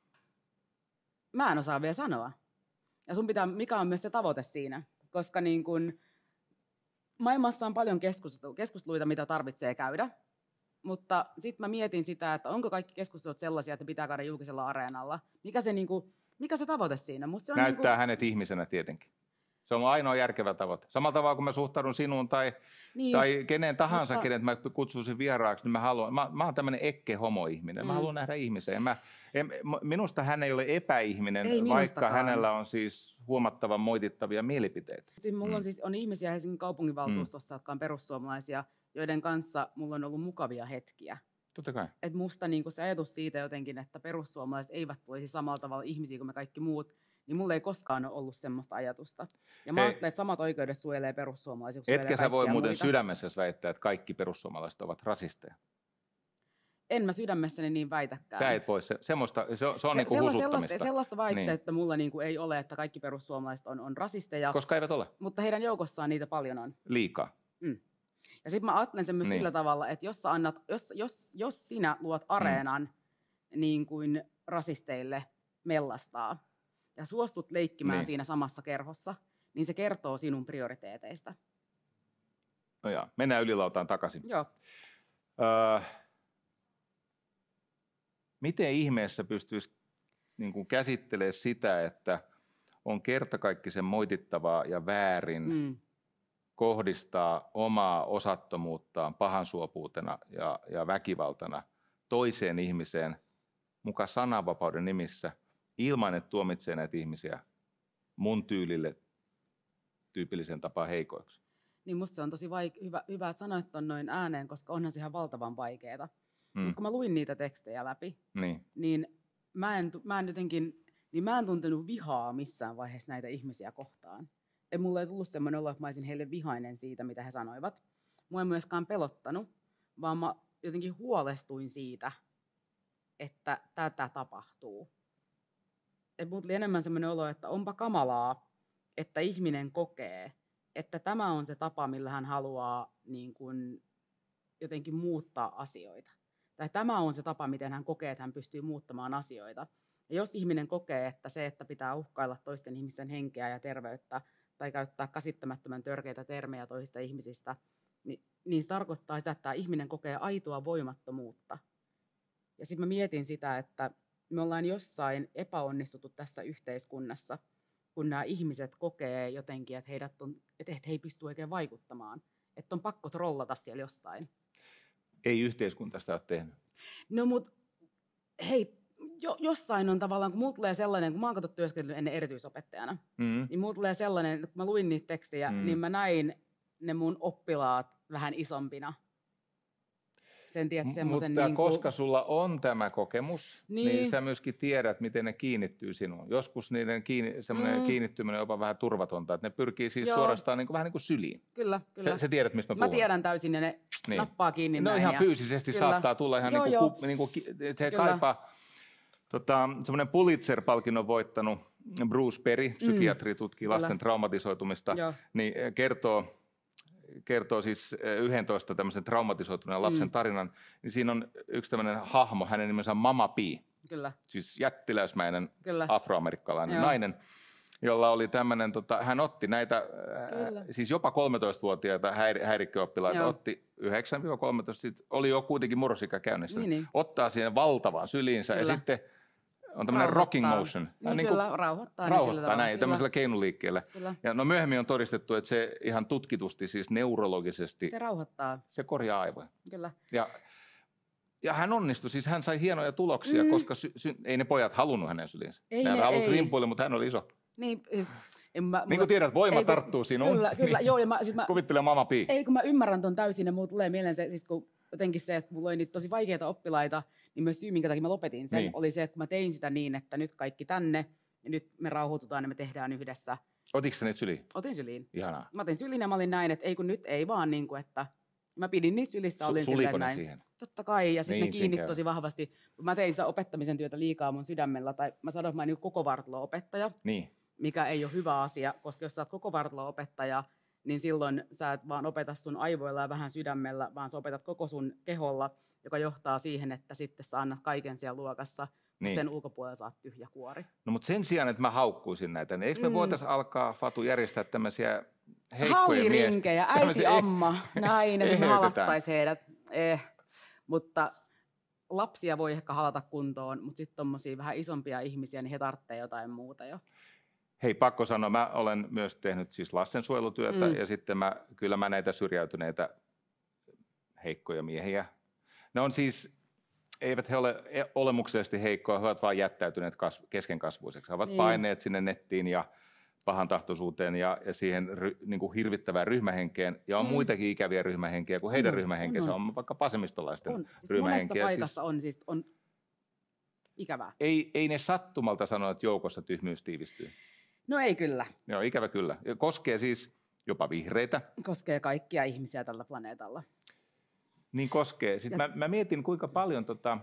Mä en osaa vielä sanoa. Ja sun pitää, mikä on myös se tavoite siinä, koska niin kun, maailmassa on paljon keskustelu, keskusteluita, mitä tarvitsee käydä, mutta sitten mä mietin sitä, että onko kaikki keskustelut sellaisia, että pitää käydä julkisella areenalla. Mikä se, niin kun, mikä se tavoite siinä? Musta se on Näyttää niin hänet ihmisenä tietenkin. Se on ainoa järkevä tavoite. Samalla tavalla kun mä suhtaudun sinuun tai, niin, tai kenen tahansa, mutta- kenet mä kutsuisin vieraaksi, niin mä haluan, mä, mä oon tämmöinen ekke-homo-ihminen. Mä Mm. haluan nähdä ihmisen. Mä, en, minusta hän ei ole epäihminen, Ei vaikka minustakaan. hänellä on siis huomattavan moitittavia mielipiteitä. Siis mulla on Mm. siis on ihmisiä Helsingin kaupunginvaltuustossa, jotka on perussuomalaisia, joiden kanssa mulla on ollut mukavia hetkiä. Totta kai. Et musta niinku se ajatus siitä jotenkin, että perussuomalaiset eivät tulisi samalla tavalla ihmisiä kuin me kaikki muut, niin mulla ei koskaan ole ollut semmoista ajatusta. Ja mä Hei. ajattelen, että samat oikeudet suojelee perussuomalaisia, kun Etkä suojelee sä voi kaikkia muuten muita. sydämessä väittää, että kaikki perussuomalaiset ovat rasisteja. En mä sydämessäni niin väitäkään. Sä et voi, se, semmoista, se, on- se on Se- niinku sella- husuttamista, sellaista, sellaista väitteettä Niin. mulla niinku ei ole, että kaikki perussuomalaiset on, on rasisteja, koska eivät ole mutta heidän joukossaan niitä paljon on. liikaa. Ja sitten mä ajattelen sen myös Niin. sillä tavalla, että jos, sä annat, jos, jos, jos sinä luot areenan niin kuin rasisteille mellastaa ja suostut leikkimään Niin. siinä samassa kerhossa, niin se kertoo sinun prioriteeteista. No jaa, mennään ylilautaan takaisin. Joo. Öö, miten ihmeessä pystyisi niin kuin käsittelemään sitä, että on kertakaikkisen moitittavaa ja väärin Mm. kohdistaa omaa osattomuuttaan pahansuopuutena ja, ja väkivaltana toiseen ihmiseen muka sananvapauden nimissä ilman, että tuomitsee näitä ihmisiä mun tyylille tyypillisen tapaan heikoiksi. Niin musta se on tosi vaik- hyvä, hyvä, että sanoit ton noin ääneen, koska onhan se ihan valtavan vaikeeta. Mm, Mut kun mä luin niitä tekstejä läpi, niin. niin mä en, tu- mä en jotenkin, niin mä en tuntenut vihaa missään vaiheessa näitä ihmisiä kohtaan. Et mulla ei tullut semmoinen olo, että mä olisin heille vihainen siitä, mitä he sanoivat. Mua ei myöskään pelottanut, vaan mä jotenkin huolestuin siitä, että tätä tapahtuu. Et mulla tuli enemmän semmoinen olo, että onpa kamalaa, että ihminen kokee, että tämä on se tapa, millä hän haluaa niin kuin, jotenkin muuttaa asioita. Tai tämä on se tapa, miten hän kokee, että hän pystyy muuttamaan asioita. Ja jos ihminen kokee, että se, että pitää uhkailla toisten ihmisten henkeä ja terveyttä tai käyttää käsittämättömän törkeitä termejä toisista ihmisistä, niin, niin se tarkoittaa sitä, että tämä ihminen kokee aitoa voimattomuutta. Ja sitten mä mietin sitä, että me ollaan jossain epäonnistuttu tässä yhteiskunnassa, kun nämä ihmiset kokee jotenkin, että, heidät on, että he ei pysty oikein vaikuttamaan. Että on pakko trollata siellä jossain. Ei yhteiskunta sitä ole tehnyt. No mut hei, jo, jossain on tavallaan, kun mulla tulee sellainen, kun mä oon katsottu työskentelyä ennen erityisopettajana, mm. niin mulla tulee sellainen, että kun mä luin niitä tekstejä, mm. niin mä näin ne mun oppilaat vähän isompina. Sen tiedät, Mutta niin koska sulla on tämä kokemus, niin. niin sä myöskin tiedät, miten ne kiinnittyy sinuun. Joskus niiden kiinni, semmoinen mm. kiinnittyminen on jopa vähän turvatonta, että ne pyrkii siis Joo. suorastaan niin kuin, vähän niin kuin syliin. Kyllä, kyllä. Sä, sä tiedät, mistä mä puhun. Mä tiedän täysin, ja ne niin. nappaa kiinni No näin. ihan ja... fyysisesti kyllä. saattaa tulla ihan Joo, niin kuin, ku, niin kuin, se kyllä. kaipaa. Tota, semmoinen Pulitzer-palkinnon voittanut Bruce Perry, psykiatri, tutkii mm. lasten traumatisoitumista, Joo. niin kertoo... kertoo siis yhdentoista tämmöisen traumatisoituneen lapsen mm. tarinan, niin siinä on yksi tämmöinen hahmo, hänen nimensä on Mama P. Kyllä. Siis jättiläismäinen Kyllä. afroamerikkalainen Joo. nainen, jolla oli tämmöinen, tota, hän otti näitä, äh, siis jopa kolmetoistavuotiaita häir- häirikköoppilaita, Joo. otti yhdeksän kolmetoista, sit oli jo kuitenkin murrosikä käynnissä, niin, niin. ottaa siihen valtavaan syliinsä Kyllä. ja sitten on tämmöinen rocking motion. Niin, niin kyllä, rauhoittaa. Rauhoittaa näin, kyllä. tämmöisellä keinoliikkeellä. Kyllä. Ja no myöhemmin on todistettu, että se ihan tutkitusti, siis neurologisesti. Se rauhoittaa. Se korjaa aivoja. Kyllä. Ja, ja hän onnistui, siis hän sai hienoja tuloksia, mm. koska sy- sy- ei ne pojat halunnut hänen syliinsä. Ei Nämä ne, aluksi rimpuille, mutta hän oli iso. Niin, siis, en mä, niin kuin tiedät, voima ei, tarttuu sinuun. Kyllä, kyllä. Niin. Joo, ja mä, siis mä, kuvittele Mama P. Ei, kun mä ymmärrän ton täysin, ja mulla tulee mieleen se, siis kun jotenkin se, että mulla oli niitä tosi vaikeita oppilaita, niin myös syy, minkä takia mä lopetin sen, niin. oli se, että kun mä tein sitä niin, että nyt kaikki tänne, ja nyt me rauhoitutaan ja me tehdään yhdessä. Otitko sä niitä syliin? Otin syliin. Ihanaa. Mä otin syliin ja mä olin näin, että ei kun nyt ei vaan, niin kuin, että mä pidin niitä sylissä, olin silleen näin. Siihen? Totta kai, ja sitten niin, ne kiinnitti tosi vahvasti. Mä tein sitä opettamisen työtä liikaa mun sydämellä, tai mä sanoin, että mä en koko vartalo-opettaja, niin. mikä ei ole hyvä asia, koska jos sä oot koko vartalo-opettaja, niin silloin sä et vaan opeta sun aivoilla ja vähän sydämellä, vaan sä opetat koko sun keholla, joka johtaa siihen, että sitten sä annat kaiken siellä luokassa, niin. sen ulkopuolella sä oot tyhjä kuori. No mutta sen sijaan, että mä haukkuisin näitä, niin eikö me mm. voitaisiin alkaa, Fatu, järjestää tämmöisiä heikkoja Hallirinkejä, äiti, amma, näin, ja sitten me halattaisiin heidät. Eh. Mutta lapsia voi ehkä halata kuntoon, mutta sitten tommosia vähän isompia ihmisiä, niin he tarvitsee jotain muuta jo. Hei, pakko sanoa, mä olen myös tehnyt siis lastensuojelutyötä mm. ja sitten mä, kyllä mä näitä syrjäytyneitä heikkoja miehiä. Ne on siis, eivät he ole olemuksellisesti heikkoja, he ovat vaan jättäytyneet kasv- keskenkasvuiseksi. He ovat niin. paineet sinne nettiin ja pahantahtoisuuteen ja, ja siihen ry, niin kuin hirvittävään ryhmähenkeen. Ja on mm. muitakin ikäviä ryhmähenkiä kuin heidän mm. ryhmähenkensä, on, on vaikka vasemmistolaisten on. ryhmähenkiä. Monessa paikassa siis, on, siis, on ikävää. Ei, ei ne sattumalta sano, että joukossa tyhmyys tiivistyy. No ei kyllä. Joo, ikävä kyllä. Koskee siis jopa vihreitä. Koskee kaikkia ihmisiä tällä planeetalla. Niin koskee. Sitten ja... mä, mä mietin, kuinka paljon, tota,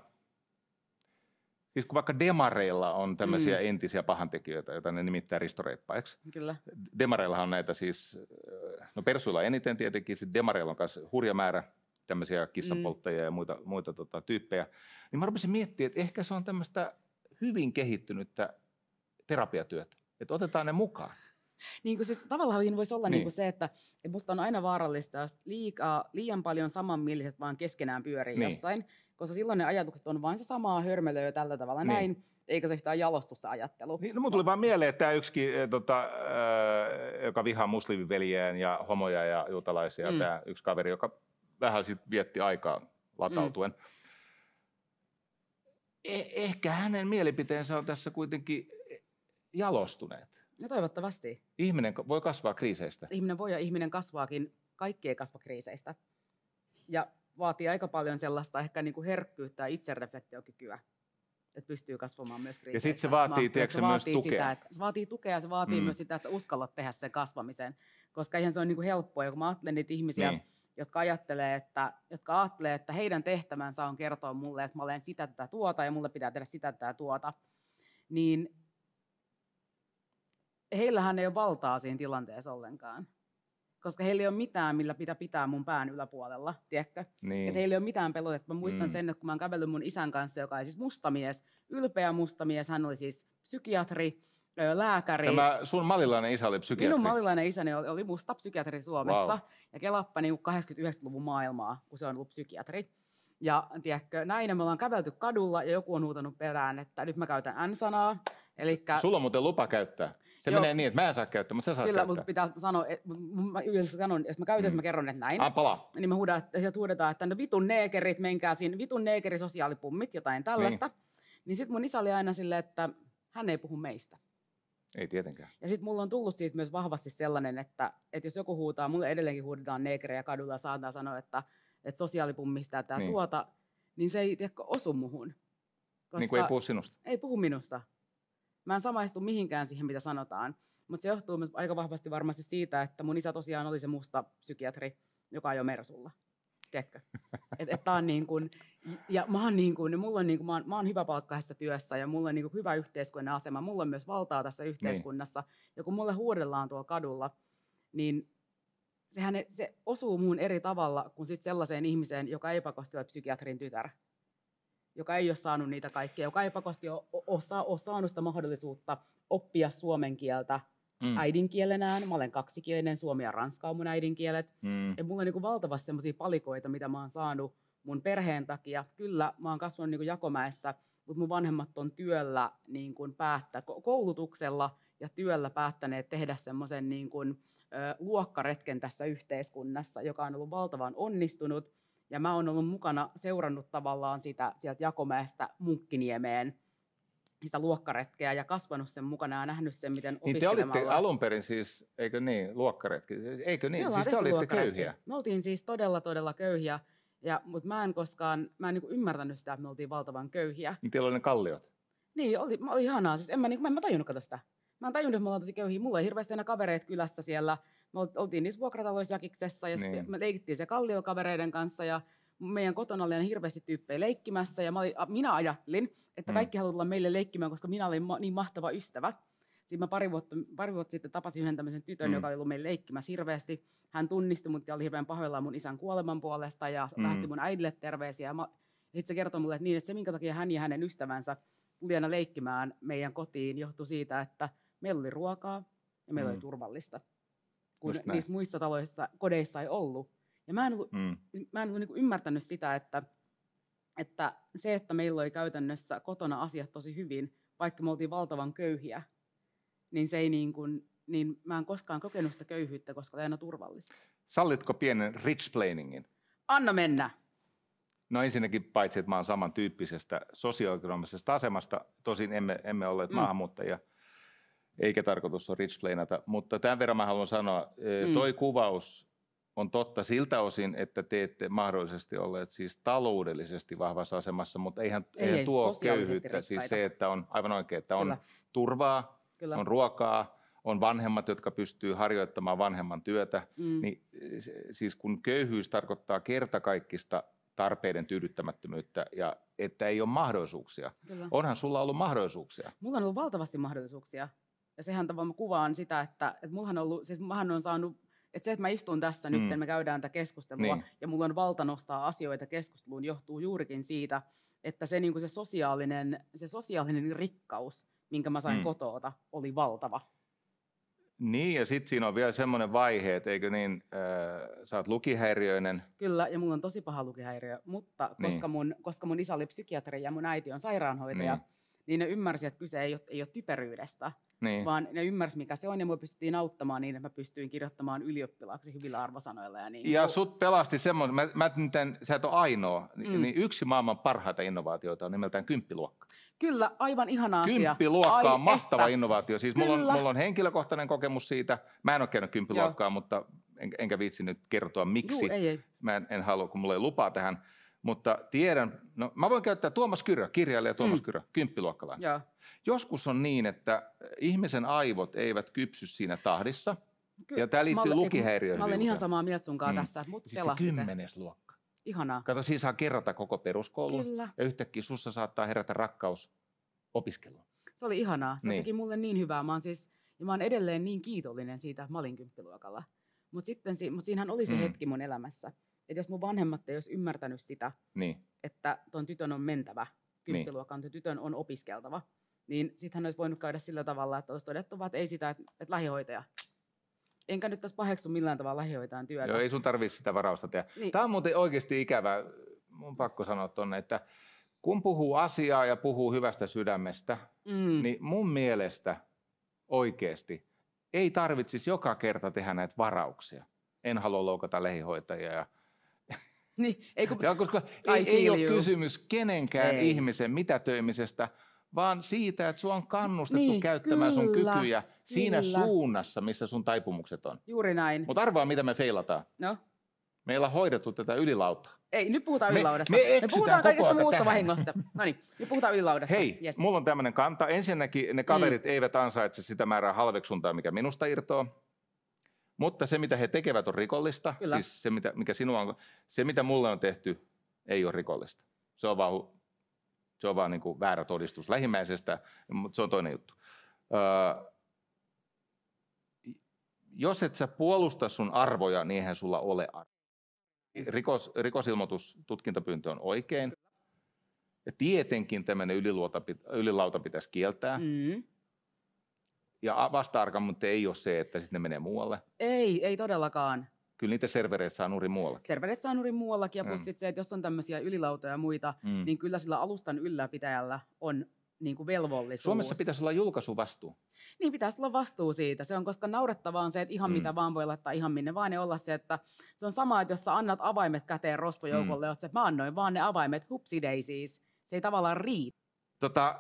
siis kun vaikka demareilla on tämmöisiä mm. entisiä pahantekijöitä, joita ne nimittää ristoreippaiksi. Kyllä. Demareillahan on näitä siis, no persuilla eniten tietenkin, sitten demareilla on myös hurja määrä tämmöisiä kissanpolttajia mm. ja muita, muita tota, tyyppejä. Niin mä rupesin miettimään, että ehkä se on tämmöistä hyvin kehittynyttä terapiatyötä. Että otetaan ne mukaan. Niin kuin siis, tavallaan voisi olla niin. Niin kuin se, että, että musta on aina vaarallista, jos liikaa, liian paljon samanmieliset vaan keskenään pyörii niin. jossain, koska silloin ne ajatukset on vain se samaa hörmölöä tällä tavalla niin. näin, eikä se yhtään jalostu se ajattelu. Niin, no mun tuli vaan mieleen, että tämä yksikin, äh, tota, äh, joka vihaa muslimiveljään ja homoja ja juutalaisia, mm. tämä yksi kaveri, joka vähän sitten vietti aikaa latautuen. Mm. Eh- ehkä hänen mielipiteensä on tässä kuitenkin jalostuneet. No toivottavasti. Ihminen voi kasvaa kriiseistä. Ihminen voi ja ihminen kasvaakin, kaikki ei kasva kriiseistä. Ja vaatii aika paljon sellaista ehkä niin kuin herkkyyttä ja itsereflektiokykyä, että pystyy kasvamaan myös kriiseistä. Ja sitten se vaatii, tiedätkö, se vaatii myös tukea. Sitä, että, se vaatii tukea ja se vaatii mm. myös sitä, että sä uskallat tehdä sen kasvamisen. Koska eihän se ole niin kuin helppoa. Kun mä ajattelen niitä ihmisiä, niin. jotka ajattelee, että, jotka ajattelee, että heidän tehtävänsä on kertoa mulle, että mä olen sitä tätä tuota ja mulle pitää tehdä sitä tätä tuota, niin heillähän ei ole valtaa siinä tilanteessa ollenkaan. Koska heillä ei ole mitään, millä pitää pitää mun pään yläpuolella, tiedätkö? Niin. Että heillä ei ole mitään pelotetta. Mä muistan Mm. sen, että kun mä oon kävellyt mun isän kanssa, joka oli siis mustamies, ylpeä mustamies, hän oli siis psykiatri, ö, lääkäri. Tämä sun malilainen isä oli psykiatri. Minun malilainen isäni oli, oli musta psykiatri Suomessa. Wow. Ja kelappa niin kahdeksankymmentä-yhdeksänkymmentäluvun maailmaa, kun se on ollut psykiatri. Ja tiedätkö, näin me ollaan kävelty kadulla ja joku on huutanut perään, että nyt mä käytän N-sanaa. Elikkä, Sulla on muuten lupa käyttää. Se Joo. menee niin, että mä en saa käyttää, mutta sä saat kyllä, käyttää. mutta pitää sanoa, että mä yleensä sanon, jos mä käytän, mm. mä kerron, että näin. Ah, palaa. Niin me huudetaan, että sieltä huudetaan, että no vitun neekerit, menkää siinä, vitun neekeri sosiaalipummit, jotain tällaista. Niin, niin sitten mun isä oli aina silleen, että hän ei puhu meistä. Ei tietenkään. Ja sitten mulla on tullut siitä myös vahvasti sellainen, että, että jos joku huutaa, mulle edelleenkin huudetaan neekerejä kadulla ja saadaan sanoa, että, että sosiaalipummista ja tää Niin. tuota, niin se ei tiedätkö, osu muhun. Koska Niin kuin ei puhu sinusta. ei puhu minusta. Mä en samaistu mihinkään siihen, mitä sanotaan. Mutta se johtuu myös aika vahvasti varmasti siitä, että mun isä tosiaan oli se musta psykiatri, joka ajoi Mersulla. Tiedätkö? Et, et tää on niin kun, ja mä oon, niin kun, mulla on niin kun, mä oon, mä oon hyväpalkkaisessa työssä ja mulla on niin kun hyvä yhteiskunnan asema. Mulla on myös valtaa tässä yhteiskunnassa. Niin. Ja kun mulle huudellaan tuolla kadulla, niin sehän ne, se osuu muun eri tavalla kuin sit sellaiseen ihmiseen, joka ei pakosti ole psykiatrin tytär. Joka ei ole saanut niitä kaikkia, joka ei pakosti ole, ole, ole saanut sitä mahdollisuutta oppia suomen kieltä mm. äidinkielenään. Mä olen kaksikielinen, suomi ja ranska on mun äidinkielet. Mm. Ja mulla on niin kuin valtavasti sellaisia palikoita, mitä mä oon saanut mun perheen takia. Kyllä, mä oon kasvanut niin kuin Jakomäessä, mutta mun vanhemmat on työllä niin kuin päättä, koulutuksella ja työllä päättäneet tehdä semmoisen niin kuin, ö, luokkaretken tässä yhteiskunnassa, joka on ollut valtavan onnistunut. Ja mä oon ollut mukana, seurannut tavallaan sitä sieltä Jakomäestä Munkkiniemeen, sitä luokkaretkeä ja kasvanut sen mukana ja nähnyt sen, miten niin opiskelemalla. te olitte alun perin siis, eikö niin, luokkaretki, eikö niin? Siis te olitte köyhiä. Me oltiin siis todella, todella köyhiä, ja, mutta mä en koskaan, mä en niin kuin ymmärtänyt sitä, että me oltiin valtavan köyhiä. Niin teillä oli ne kalliot. Niin, oli, oli ihanaa. Siis en mä, niin, mä en mä tajunnut katsoa sitä. Mä en tajunnut, että me ollaan tosi köyhiä. Mulla ei hirveästi enää kavereita kylässä siellä. Me oltiin niissä vuokrataloissa Jakiksessa ja niin. me leikittiin se kalliokavereiden kanssa ja meidän kotona oli aina hirveästi tyyppejä leikkimässä ja mä, olin, minä ajattelin, että kaikki mm. haluavat tulla meille leikkimään, koska minä olin ma- niin mahtava ystävä. Sitten mä pari vuotta, pari vuotta sitten tapasin yhden tämmöisen tytön, mm. joka oli ollut meille leikkimässä hirveästi. Hän tunnisti mut ja oli hirveän pahoillaan mun isän kuoleman puolesta ja mm. lähetti mun äidille terveisiä. Ja sitten se kertoi mulle, että, niin, että se minkä takia hän ja hänen ystävänsä tuli aina leikkimään meidän kotiin johtui siitä, että meillä oli ruokaa ja meillä mm. oli turvallista. Kun niissä muissa taloissa, kodeissa ei ollut. Ja mä en ollut, mm. mä en ollut niin kuin ymmärtänyt sitä, että, että se, että meillä oli käytännössä kotona asiat tosi hyvin, vaikka me oltiin valtavan köyhiä, niin, se ei niin kuin, niin mä en koskaan kokenut sitä köyhyyttä, koska oli aina turvallista. Sallitko pienen rich-plainingin? Anna mennä! No ensinnäkin paitsi, että mä oon samantyyppisestä sosioekonomisesta asemasta, tosin emme, emme olleet mm. maahanmuuttajia, eikä tarkoitus ole rich-plainata, mutta tämän verran mä haluan sanoa, mm. toi kuvaus on totta siltä osin, että te ette mahdollisesti olleet siis taloudellisesti vahvassa asemassa, mutta eihän, ei, eihän tuo köyhyyttä, rikkaita. Siis se, että on aivan oikein, että on Kyllä. turvaa, Kyllä. on ruokaa, on vanhemmat, jotka pystyy harjoittamaan vanhemman työtä, mm. niin siis kun köyhyys tarkoittaa kertakaikkista tarpeiden tyydyttämättömyyttä ja että ei ole mahdollisuuksia. Kyllä. Onhan sulla ollut mahdollisuuksia? Mulla on ollut valtavasti mahdollisuuksia ja sehän tavallaan kuvaan sitä, että, että mullahan on ollut, siis mähän on saanut että se, että mä istun tässä mm. nyt ja me käydään tätä keskustelua niin. ja mulla on valta nostaa asioita keskusteluun, johtuu juurikin siitä, että se, niin kuin se, sosiaalinen, se sosiaalinen rikkaus, minkä mä sain mm. kotoota, oli valtava. Niin, ja sitten siinä on vielä semmoinen vaihe, että eikö niin, äh, sä oot lukihäiriöinen. Kyllä, ja mulla on tosi paha lukihäiriö, mutta niin. koska, mun, koska mun isä oli psykiatri ja mun äiti on sairaanhoitaja, niin, niin ne ymmärsi, että kyse ei ole, ei ole typeryydestä. Niin. Vaan ne ymmärsi, mikä se on, ja mua pystyttiin auttamaan niin, että mä pystyin kirjoittamaan ylioppilaaksi hyvillä arvosanoilla. Ja, niin. ja sut pelasti semmoinen, mä, mä miten, sä et ole ainoa, mm. niin yksi maailman parhaita innovaatioita on nimeltään kymppiluokka. Kyllä, aivan ihana asia. Kymppiluokka Ai, on mahtava että. innovaatio. Siis mulla on, mulla on henkilökohtainen kokemus siitä. Mä en ole käynyt kymppiluokkaa, Joo. mutta en, enkä viitsi nyt kertoa miksi. Juu, ei, ei. Mä en, en halua, kun mulla ei lupaa tähän. Mutta tiedän, no mä voin käyttää Tuomas Kyrö, kirjailija Tuomas mm. Kyrö, kymppiluokkalainen. Joo. Joskus on niin, että ihmisen aivot eivät kypsy siinä tahdissa, Ky- ja tämä liittyy lukihäiriöihin. Mä olen ihan samaa mieltä sunkaan mm. tässä, mutta pelasti se. kymmenes luokka. Ihanaa. Kato, siinä saa kerrata koko peruskoulun, Kyllä. ja yhtäkkiä sussa saattaa herätä rakkaus opiskeluun. Se oli ihanaa, se niin. teki mulle niin hyvää. Mä oon siis, Ja mä oon edelleen niin kiitollinen siitä, että mä olin kymppiluokalla. Mutta sitten si- mut siinähän oli se Mm. hetki mun elämässä. Että jos mun vanhemmat ei olisi ymmärtänyt sitä, Niin. että ton tytön on mentävä kymppiluokkaan, niin. tytön on opiskeltava, niin sitten hän olisi voinut käydä sillä tavalla, että olisi todettu vaan, että ei sitä, että, että lähihoitaja. Enkä nyt tässä paheksu millään tavalla lähihoitajan työtä. Joo, ei sun tarvitse sitä varausta tehdä. Niin. Tämä on muuten oikeasti ikävä, mun pakko sanoa tonne, että kun puhuu asiaa ja puhuu hyvästä sydämestä, Mm. niin mun mielestä oikeasti ei tarvitsisi joka kerta tehdä näitä varauksia. En halua loukata lähihoitajia. Ja Niin, ei kun, se on, koska I ei, ei feel ole you. kysymys kenenkään Ei. ihmisen mitätöimisestä, vaan siitä, että sua on kannustettu Niin, käyttämään sun kyllä, kykyjä siinä kyllä. suunnassa, missä sun taipumukset on. Juuri näin. Mutta arvaa, mitä me feilataan. No, Meillä on hoidettu tätä ylilautaa. ei, nyt puhutaan Me- ylilaudasta. me eksytään puhutaan koko kaikesta ajan muusta tähän. vahingosta. No niin, nyt puhutaan ylilaudasta. Hei, Yes. mulla on tämmöinen kanta. Ensinnäkin ne kaverit mm. eivät ansaitse sitä määrää halveksuntaa, mikä minusta irtoaa. Mutta se, mitä he tekevät, on rikollista. Kyllä. Siis se, mitä, mikä sinua on, se, mitä mulle on tehty, ei ole rikollista. Se on vaan, hu- se on vaan niin kuin väärä todistus lähimmäisestä, mutta se on toinen juttu. Öö, jos et sä puolusta sun arvoja, niin eihän sulla ole arvoja. Rikos, rikosilmoitus, tutkintapyyntö on oikein. Ja tietenkin tämmöinen ylilauta, ylilauta pitäisi kieltää. Mm. Ja vasta-argamontti ei ole se, että sitten ne menee muualle. Ei, ei todellakaan. Kyllä niitä servereitä saa nurin muuallakin. Serverit saa nurin muuallakin ja plus Mm. sit se, että jos on tämmöisiä ylilautoja ja muita, Mm. niin kyllä sillä alustan ylläpitäjällä on niin kuin velvollisuus. Suomessa pitäisi olla julkaisuvastuu. Niin pitäisi olla vastuu siitä. Se on, koska naurettavaa on se, että ihan Mm. mitä vaan voi laittaa ihan minne vaan, ne olla se, että se on sama, että jos sä annat avaimet käteen rosvojoukolle, mm. oot se, että mä annoin vaan ne avaimet, hupsideisiis. Se ei tavallaan riitä. Tota,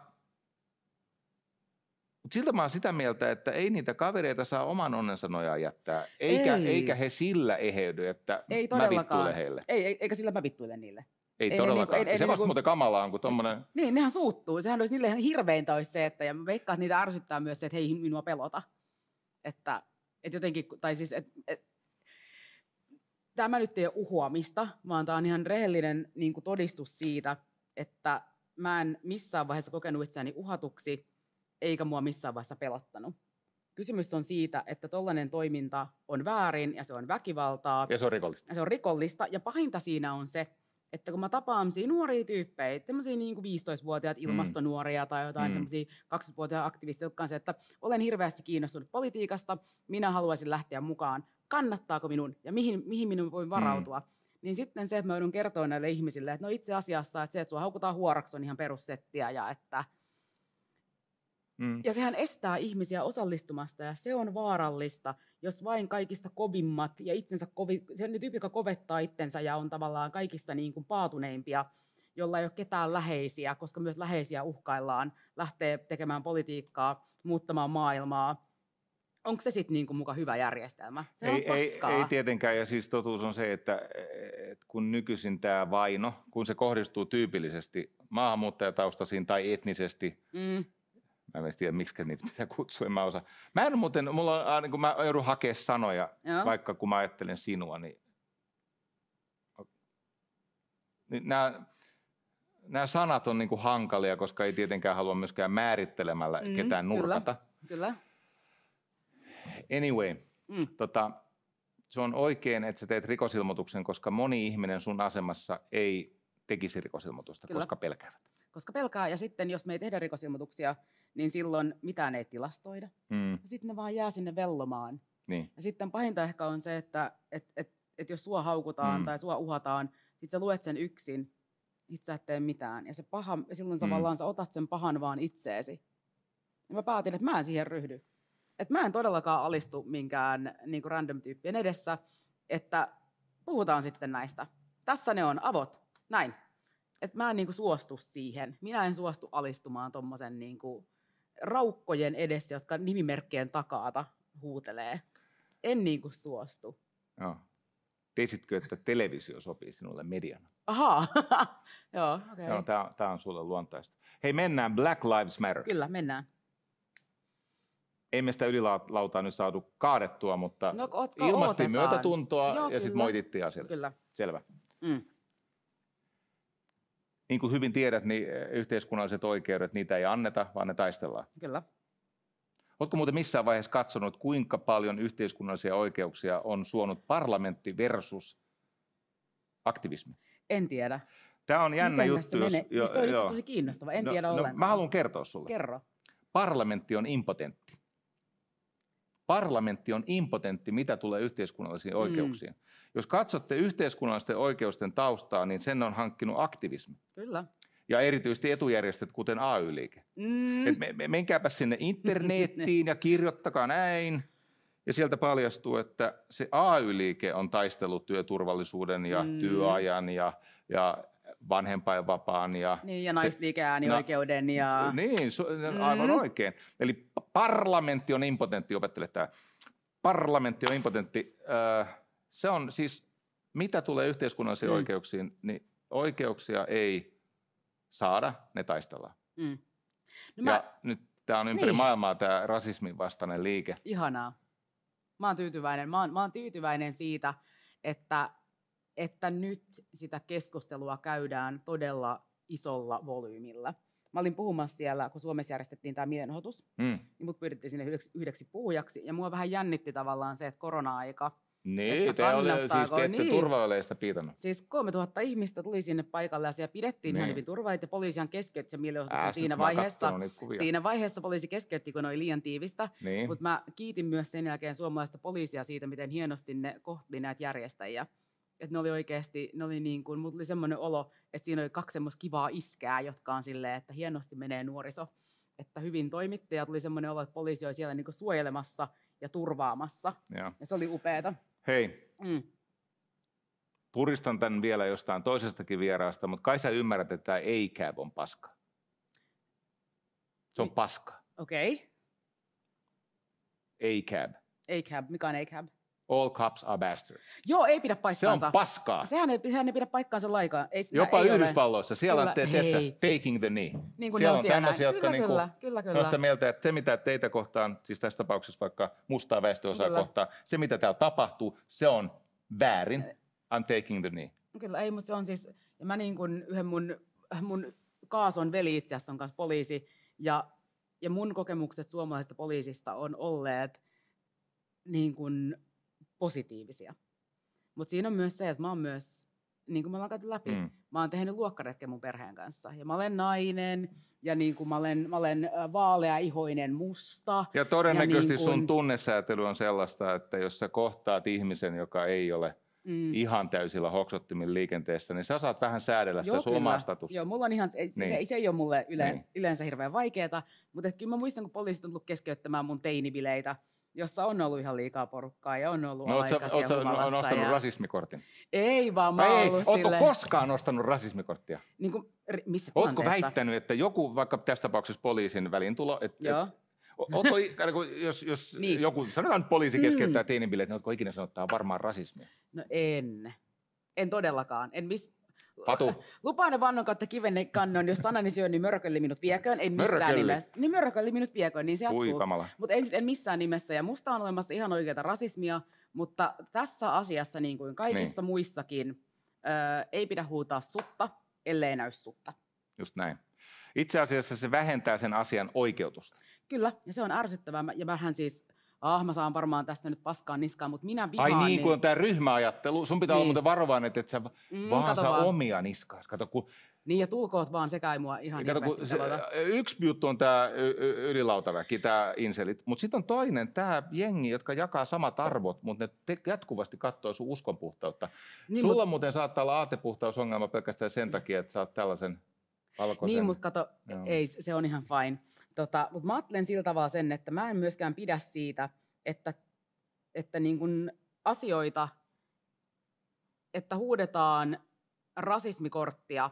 mut siltä mä oon sitä mieltä, että ei niitä kavereita saa oman onnensa nojaan jättää. Eikä, Ei. eikä he sillä eheydy, että Ei mä todellakaan. vittuilen heille. Ei, ei, eikä sillä mä vittuile niille. Ei, Ei ne todellakaan. niinku- ei- ei se ne vasta niinku- muuten kamalaa on, kun tommonen... Niin, nehän suuttuu. Sehän olisi niille ihan hirveintä olisi se, että ja mä veikkaan, että niitä ärsyttää myös se, että hei, minua pelota. Että, että jotenkin, tai siis, että, että tämä nyt ei ole uhoamista, vaan tämä on ihan rehellinen niin kuin todistus siitä, että mä en missään vaiheessa kokenut itseäni uhatuksi, eikä mua missään vaiheessa pelottanut. Kysymys on siitä, että tollainen toiminta on väärin ja se on väkivaltaa Ja se on rikollista. ja se on rikollista. Ja pahinta siinä on se, että kun mä tapaan nuoria tyyppejä, semmoisia niin kuin viisitoistavuotiaat ilmastonuoria tai jotain Mm. mm. semmoisia kaksikymmentävuotiaita aktivisteja, jotka on se, että olen hirveästi kiinnostunut politiikasta, minä haluaisin lähteä mukaan, kannattaako minun ja mihin, mihin minun voi varautua. Mm. Niin sitten se, että mä joudun kertoa näille ihmisille, että no itse asiassa, että se, että sua haukutaan huoraksi on ihan perussettiä ja että Mm. ja sehän estää ihmisiä osallistumasta ja se on vaarallista, jos vain kaikista kovimmat ja itsensä kovi, se tyyppi, joka kovettaa itsensä ja on tavallaan kaikista niin kuin paatuneimpia, jolla ei ole ketään läheisiä, koska myös läheisiä uhkaillaan, lähtee tekemään politiikkaa, muuttamaan maailmaa. Onko se sitten niin kuin muka hyvä järjestelmä? Se on Ei, ei, paskaa. ei tietenkään, ja siis totuus on se, että, että kun nykyisin tämä vaino, kun se kohdistuu tyypillisesti maahanmuuttajataustaisiin tai etnisesti, Mm, mä en tiedä, miksi niitä pitää kutsua, en mä osaa. Mä en muuten, mulla on, niin kun mä joudun hakemaan sanoja, joo. vaikka kun mä ajattelen sinua, niin, niin nämä, nämä sanat on niin kuin hankalia, koska ei tietenkään halua myöskään määrittelemällä Mm, ketään kyllä. nurkata. Kyllä. Anyway, Mm, tota, se on oikein, että sä teet rikosilmoituksen, koska moni ihminen sun asemassa ei tekisi rikosilmoitusta, Kyllä. koska pelkäävät. koska pelkää, ja sitten jos me ei tehdä rikosilmoituksia, niin silloin mitään ei tilastoida. Mm, Sitten ne vaan jää sinne vellomaan. niin. Ja sitten pahinta ehkä on se, että et, et, et jos sua haukutaan Mm. tai sua uhataan, sit sä luet sen yksin, sit sä et tee mitään. Ja se paha, ja silloin Mm. tavallaan sä otat sen pahan vaan itseesi. Ja mä päätin, että mä en siihen ryhdy. Että mä en todellakaan alistu minkään niin random-tyyppien edessä, että puhutaan sitten näistä. Tässä ne on, avot, näin. Että mä en niin kuin suostu siihen. Minä en suostu alistumaan tommosen niin kuin raukkojen edessä, jotka nimimerkkien takaata huutelee. En niin kuin suostu. Joo. Tiesitkö, että televisio sopii sinulle mediana? Ahaa, joo, okei. Joo, Okay. tämä on sulle luontaista. Hei, mennään Black Lives Matter. Kyllä, mennään. Ei me sitä ylilautaa nyt saatu kaadettua, mutta No, oot- ilmastiin odotetaan. myötätuntoa Joo, ja sitten kyllä. moitittiin asiasta. Kyllä. Selvä. Mm. Niin kuin hyvin tiedät, niin yhteiskunnalliset oikeudet, niitä ei anneta, vaan ne taistellaan. Kyllä. Oletko muuten missään vaiheessa katsonut, kuinka paljon yhteiskunnallisia oikeuksia on suonut parlamentti versus aktivismi? En tiedä. Tämä on jännä Miten juttu. Jos, menee? jo, Siis toi on itse joo. tosi kiinnostava. En no, tiedä no, ollenkaan. mä haluan kertoa sulle. Kerro. Parlamentti on impotentti. Parlamentti on impotentti, mitä tulee yhteiskunnallisiin Mm. oikeuksiin. Jos katsotte yhteiskunnallisten oikeusten taustaa, niin sen on hankkinut aktivismi. Kyllä. Ja erityisesti etujärjestöt, kuten A Y-liike. Mm. Et me, me, menkääpä sinne internettiin ja kirjoittakaa näin. Ja sieltä paljastuu, että se A Y-liike on taistellut työturvallisuuden ja Mm. työajan ja, ja vanhempainvapaan. Ja, Niin, ja naisliike-äänioikeuden. Ja... Niin, so, aivan Mm. oikein. Eli parlamentti on impotentti, opettele tämä. Parlamentti on impotentti. Äh, se on siis, mitä tulee yhteiskunnallisiin Mm. oikeuksiin, niin oikeuksia ei saada, ne taistellaan. Mm. No Ja mä... nyt tämä on ympäri Niin. maailmaa tämä rasismin vastainen liike. Ihanaa. Mä oon tyytyväinen. Mä oon, mä oon tyytyväinen siitä, että, että nyt sitä keskustelua käydään todella isolla volyymilla. Mä olin puhumassa siellä, kun Suomessa järjestettiin tämä mielenosoitus, Mm. niin mut pyydettiin sinne yhdeksi, yhdeksi puhujaksi, ja mua vähän jännitti tavallaan se, että korona-aika, Niin, Että te, oli, siis kannattaako, te ette niin. turvaväleistä piitannut. siis kolmetuhatta ihmistä tuli sinne paikalle, ja siellä pidettiin Niin. ihan hyvin turvallisesti, ja poliisihan keskeytti sen mielenosoituksen Ääs, siinä nyt mä oon vaiheessa. kattonut niitä kuvia. Siinä vaiheessa poliisi keskeytti, kun ne oli liian tiivistä. Niin. Mutta mä kiitin myös sen jälkeen suomalaista poliisia siitä, miten hienosti ne kohteli näitä järjestäjiä. Että ne oli oikeasti, ne oli niin kuin, mulla tuli semmoinen olo, että siinä oli kaksi semmoista kivaa iskää, jotka on silleen, että hienosti menee nuoriso. Että hyvin toimitte, ja tuli semmoinen olo, että poliisi oli siellä niin kuin suojelemassa ja turvaamassa. Ja. Ja se oli upeata. Hei, Mm. puristan tämän vielä jostain toisestakin vieraasta, mutta kai sä ymmärrät, että tämä A C A B on paska. Se on Niin. paska. Okei. Okay. A C A B. A C A B, mikä on A C A B? All cops are bastards. Joo, ei pidä Se paikkaansa. on paskaa. Sehän ei, sehän ei pidä paikkaansa lainkaan. Ei, sitä Jopa ei ole. Yhdysvalloissa. Siellä on, Kyllä, te, teetkö, hei. taking the knee. Niin kuin Siellä ne on on siellä tämmöisiä, näin. jotka Kyllä, niinku kyllä, kyllä, kyllä. on sitä mieltä, että se mitä teitä kohtaan, siis tässä tapauksessa vaikka mustaa väestöosaa Kyllä. kohtaan, se mitä täällä tapahtuu, se on väärin. I'm taking the knee. Kyllä, ei, mutta se on siis, ja mä niin kuin yhden mun, mun kaason veli itse asiassa on kanssa poliisi, ja, ja mun kokemukset suomalaisesta poliisista on olleet niin kuin positiivisia. Mutta siinä on myös se, että mä oon myös, niin kuin me ollaan käyty läpi, Mm. mm. mä oon tehnyt luokkaretken mun perheen kanssa, ja mä olen nainen, ja niin kuin mä olen, mä olen äh, vaaleaihoinen musta. Ja todennäköisesti ja niin kuin, sun tunnesäätely on sellaista, että jos sä kohtaat ihmisen, joka ei ole mm, ihan täysillä hoksottimin liikenteessä, niin sä saat vähän säädellä sitä Joo, sun kyllä. omaa statusta. Joo, mulla on ihan, ei, Niin. se, se ei ole mulle yleensä, Niin. yleensä hirveän vaikeaa, mutta kyllä mä muistan, kun poliisit on tullut keskeyttämään mun teinibileitä, jossa on ollut ihan liikaa porukkaa ja on ollut No, oot sä, aikaisia oot sä humalassa. nostanut ja... rasismikortin? Ei vaan, mä oon Ei, ollut ootko silleen, koskaan nostanut rasismikorttia? niin kuin, ri- missä Ootko tilanteessa? väittänyt, että joku, vaikka tässä tapauksessa poliisin väliintulo, että Joo. Ootko, jos, jos Niin. joku, sanotaan nyt poliisi keskeyttää Mm. teinibileet, niin ootko ikinä sanonut, että tämä on varmaan rasismia? No en. En todellakaan. En miss... Patu. Lupaan ja vannon kautta kivenne kannon, jos sanani syö, niin mörkölli minut vieköön. En missään Mörkölli. nimessä. Niin mörkölli minut vieköön, niin se Ui jatkuu. kamala. Mutta en, en missään nimessä. Ja musta on olemassa ihan oikeata rasismia, mutta tässä asiassa, niin kuin kaikissa Niin. muissakin, ö, ei pidä huutaa sutta, ellei näy sutta. Just näin. Itse asiassa se vähentää sen asian oikeutusta. Kyllä, ja se on ärsyttävää. Mä- Ja mähän siis, ah mä saan varmaan tästä nyt paskaan niskaan, mutta minä vihaan. Ai niin, kun on tämä ryhmäajattelu. Sun pitää Niin. olla muuten varovainen, että et sä Mm, vaan kato saa vaan. omia niskaas. Kato, kun, Niin, ja tulkoot vaan, sekä ei mua ihan kato, kun hirveästi se, pelota. yksi juttu on tämä ylilautaväki, tämä inselit, mutta sitten on toinen, tämä jengi, jotka jakaa samat arvot, mutta ne te, jatkuvasti katsoo sun uskonpuhtautta. Niin, Sulla mut- muuten saattaa olla aatepuhtausongelma pelkästään sen takia, että sä oot tällaisen valkoisen. Niin, mutta kato, Joo. ei, se on ihan fine. Tota, mutta mä ajattelen sillä tavalla sen, että mä en myöskään pidä siitä, että, että niin kun asioita, että huudetaan rasismikorttia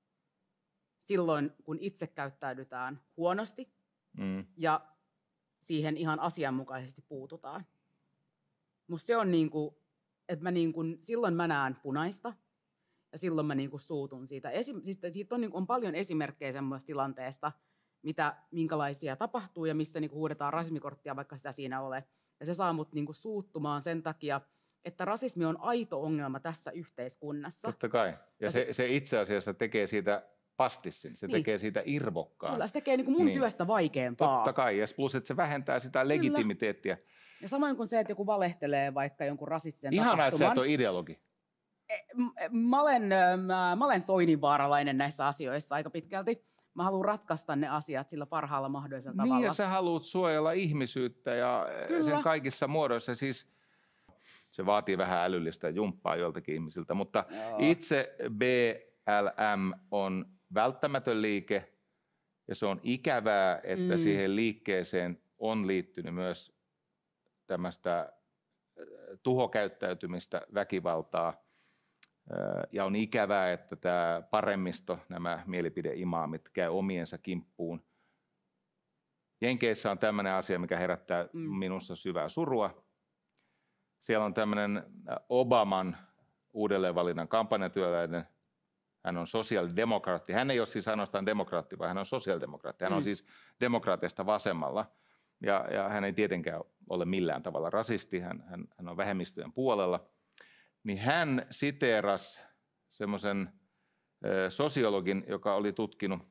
silloin, kun itse käyttäydytään huonosti Mm. ja siihen ihan asianmukaisesti puututaan. Musta se on niin kuin, että mä niin kuin, silloin mä näen punaista ja silloin mä niin kuin suutun siitä. Esim, siis siitä on, niin kuin, on paljon esimerkkejä semmoista tilanteesta, mitä, minkälaisia tapahtuu ja missä niin kuin huudetaan rasismikorttia, vaikka sitä siinä ole. Ja se saa mut niin kuin suuttumaan sen takia, että rasismi on aito ongelma tässä yhteiskunnassa. Totta kai. Ja Ja se, se itse asiassa tekee siitä pastissin. Se Niin. tekee siitä irvokkaan. Kyllä, se tekee niin kuin mun Niin. työstä vaikeampaa. Totta kai, ja plus, että se vähentää sitä legitimiteettiä. Ja samoin kuin se, että joku valehtelee vaikka jonkun rasistisen Ihanaa, että sä et tapahtuman. ole ideologi. M- Mä olen, mä, mä olen soininvaaralainen näissä asioissa aika pitkälti. Mä haluan ratkaista ne asiat sillä parhaalla mahdollisella Niin, tavalla. ja sä haluat suojella ihmisyyttä ja Kyllä. sen kaikissa muodoissa. Siis se vaatii vähän älyllistä jumppaa joiltakin ihmisiltä, mutta Joo. itse B L M on välttämätön liike ja se on ikävää, että Mm. siihen liikkeeseen on liittynyt myös tämmöistä tuhokäyttäytymistä, väkivaltaa. Ja on ikävää, että tämä paremmisto, nämä mielipideimaamit, käy omiensa kimppuun. Jenkeissä on tämmöinen asia, mikä herättää Mm. minussa syvää surua. Siellä on tämmöinen Obaman uudelleenvalinnan kampanjatyöläinen. Hän on sosiaalidemokraatti. Hän ei ole siis ainoastaan demokraatti, vaan hän on sosiaalidemokraatti. Hän on Mm. siis demokraateista vasemmalla. Ja, ja hän ei tietenkään ole millään tavalla rasisti. Hän, hän, hän on vähemmistöjen puolella. Niin hän siteerasi semmoisen ö, sosiologin, joka oli tutkinut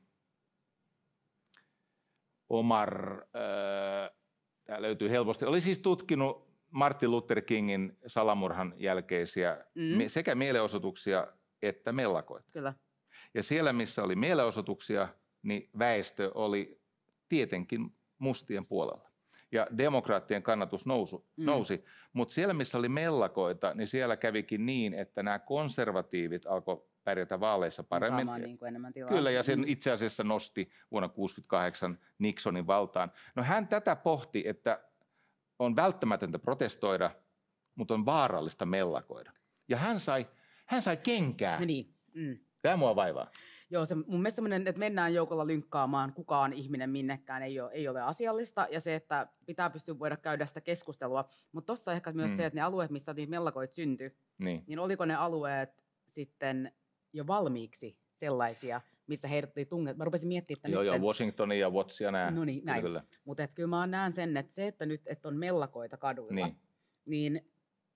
Omar, ö, tämä löytyy helposti, oli siis tutkinut Martin Luther Kingin salamurhan jälkeisiä Mm. sekä mielenosoituksia että mellakoita. Kyllä. Ja siellä, missä oli mielenosoituksia, niin väestö oli tietenkin mustien puolella. Ja demokraattien kannatus nousu, Mm. nousi. Mutta siellä, missä oli mellakoita, niin siellä kävikin niin, että nämä konservatiivit alkoi pärjätä vaaleissa paremmin. Saamaan niin kuin enemmän tilaa. Kyllä, ja sen Mm. itse asiassa nosti vuonna tuhatyhdeksänsataakuusikymmentäkahdeksan Nixonin valtaan. No hän tätä pohti, että on välttämätöntä protestoida, mutta on vaarallista mellakoida. Ja hän sai, hän sai kenkää. No niin. Mm. Tämä mua vaivaa. Joo, se mun mielestä semmoinen, että mennään joukolla lynkkaamaan kukaan ihminen minnekään ei ole, ei ole asiallista. Ja se, että pitää pystyä voida käydä sitä keskustelua. Mutta tuossa ehkä myös Mm. se, että ne alueet, missä niitä mellakoit syntyi, Niin. niin oliko ne alueet sitten jo valmiiksi sellaisia, missä heidät oli tunget. Mä rupesin miettimään, että Joo, nyt... joo, Washingtonin ja Watts ja nämä. No niin, näin. Kyllä, kyllä. Mutta kyllä mä näen sen, että se, että nyt että on mellakoita kaduilla, Niin. niin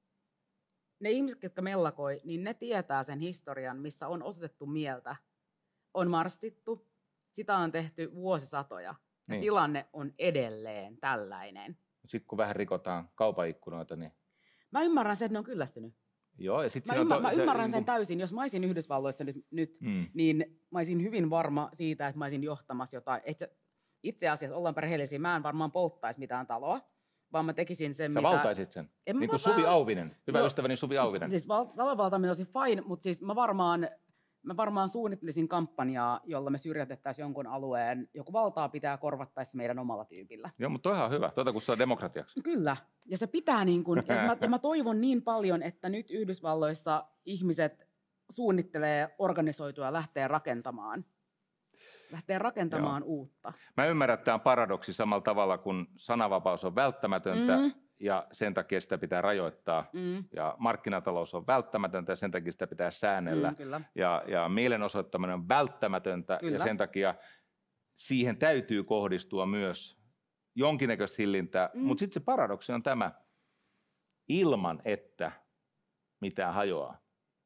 ne ihmiset, jotka mellakoi, niin ne tietää sen historian, missä on osoitettu mieltä, on marssittu, sitä on tehty vuosisatoja. Ja Niin. tilanne on edelleen tällainen. Sitten kun vähän rikotaan kaupan ikkunoita, niin Mä ymmärrän sen, että ne on kyllästynyt. joo. Ja sit Mä, siinä on ymmär, to- mä se- ymmärrän niinku- sen täysin. Jos mä olisin Yhdysvalloissa nyt, nyt Mm. niin mä olisin hyvin varma siitä, että mä olisin johtamassa jotain. Itse, itse asiassa, ollaanpa rehellisiä, mä en varmaan polttaisi mitään taloa, vaan mä tekisin sen, Sä mitä... valtaisit sen. En Niin kuin mä- Suvi Auvinen, hyvä Joo. ystäväni Suvi Auvinen. Siis val- talon valtaaminen olisi fine, mutta siis mä varmaan, mä varmaan suunnittelisin kampanjaa, jolla me syrjäytettäisiin jonkun alueen, joku valtaa pitää korvattaisi meidän omalla tyypillä. Joo, mutta toihan on hyvä, tuota kun saa demokratiaksi. Kyllä. Ja se pitää niin kuin, ja mä, ja mä toivon niin paljon, että nyt Yhdysvalloissa ihmiset suunnittelee organisoitua ja lähtee rakentamaan. Lähtee rakentamaan Joo. uutta. Mä ymmärrän, että tämä on paradoksi samalla tavalla, kun sananvapaus on välttämätöntä Mm. ja sen takia sitä pitää rajoittaa. Mm. Ja markkinatalous on välttämätöntä ja sen takia sitä pitää säännellä. Mm, kyllä. Ja, ja mielenosoittaminen on välttämätöntä Kyllä. ja sen takia siihen täytyy kohdistua myös jonkinnäköistä hillintää. Mm. Mutta sitten se paradoksi on tämä, ilman että mitään hajoaa,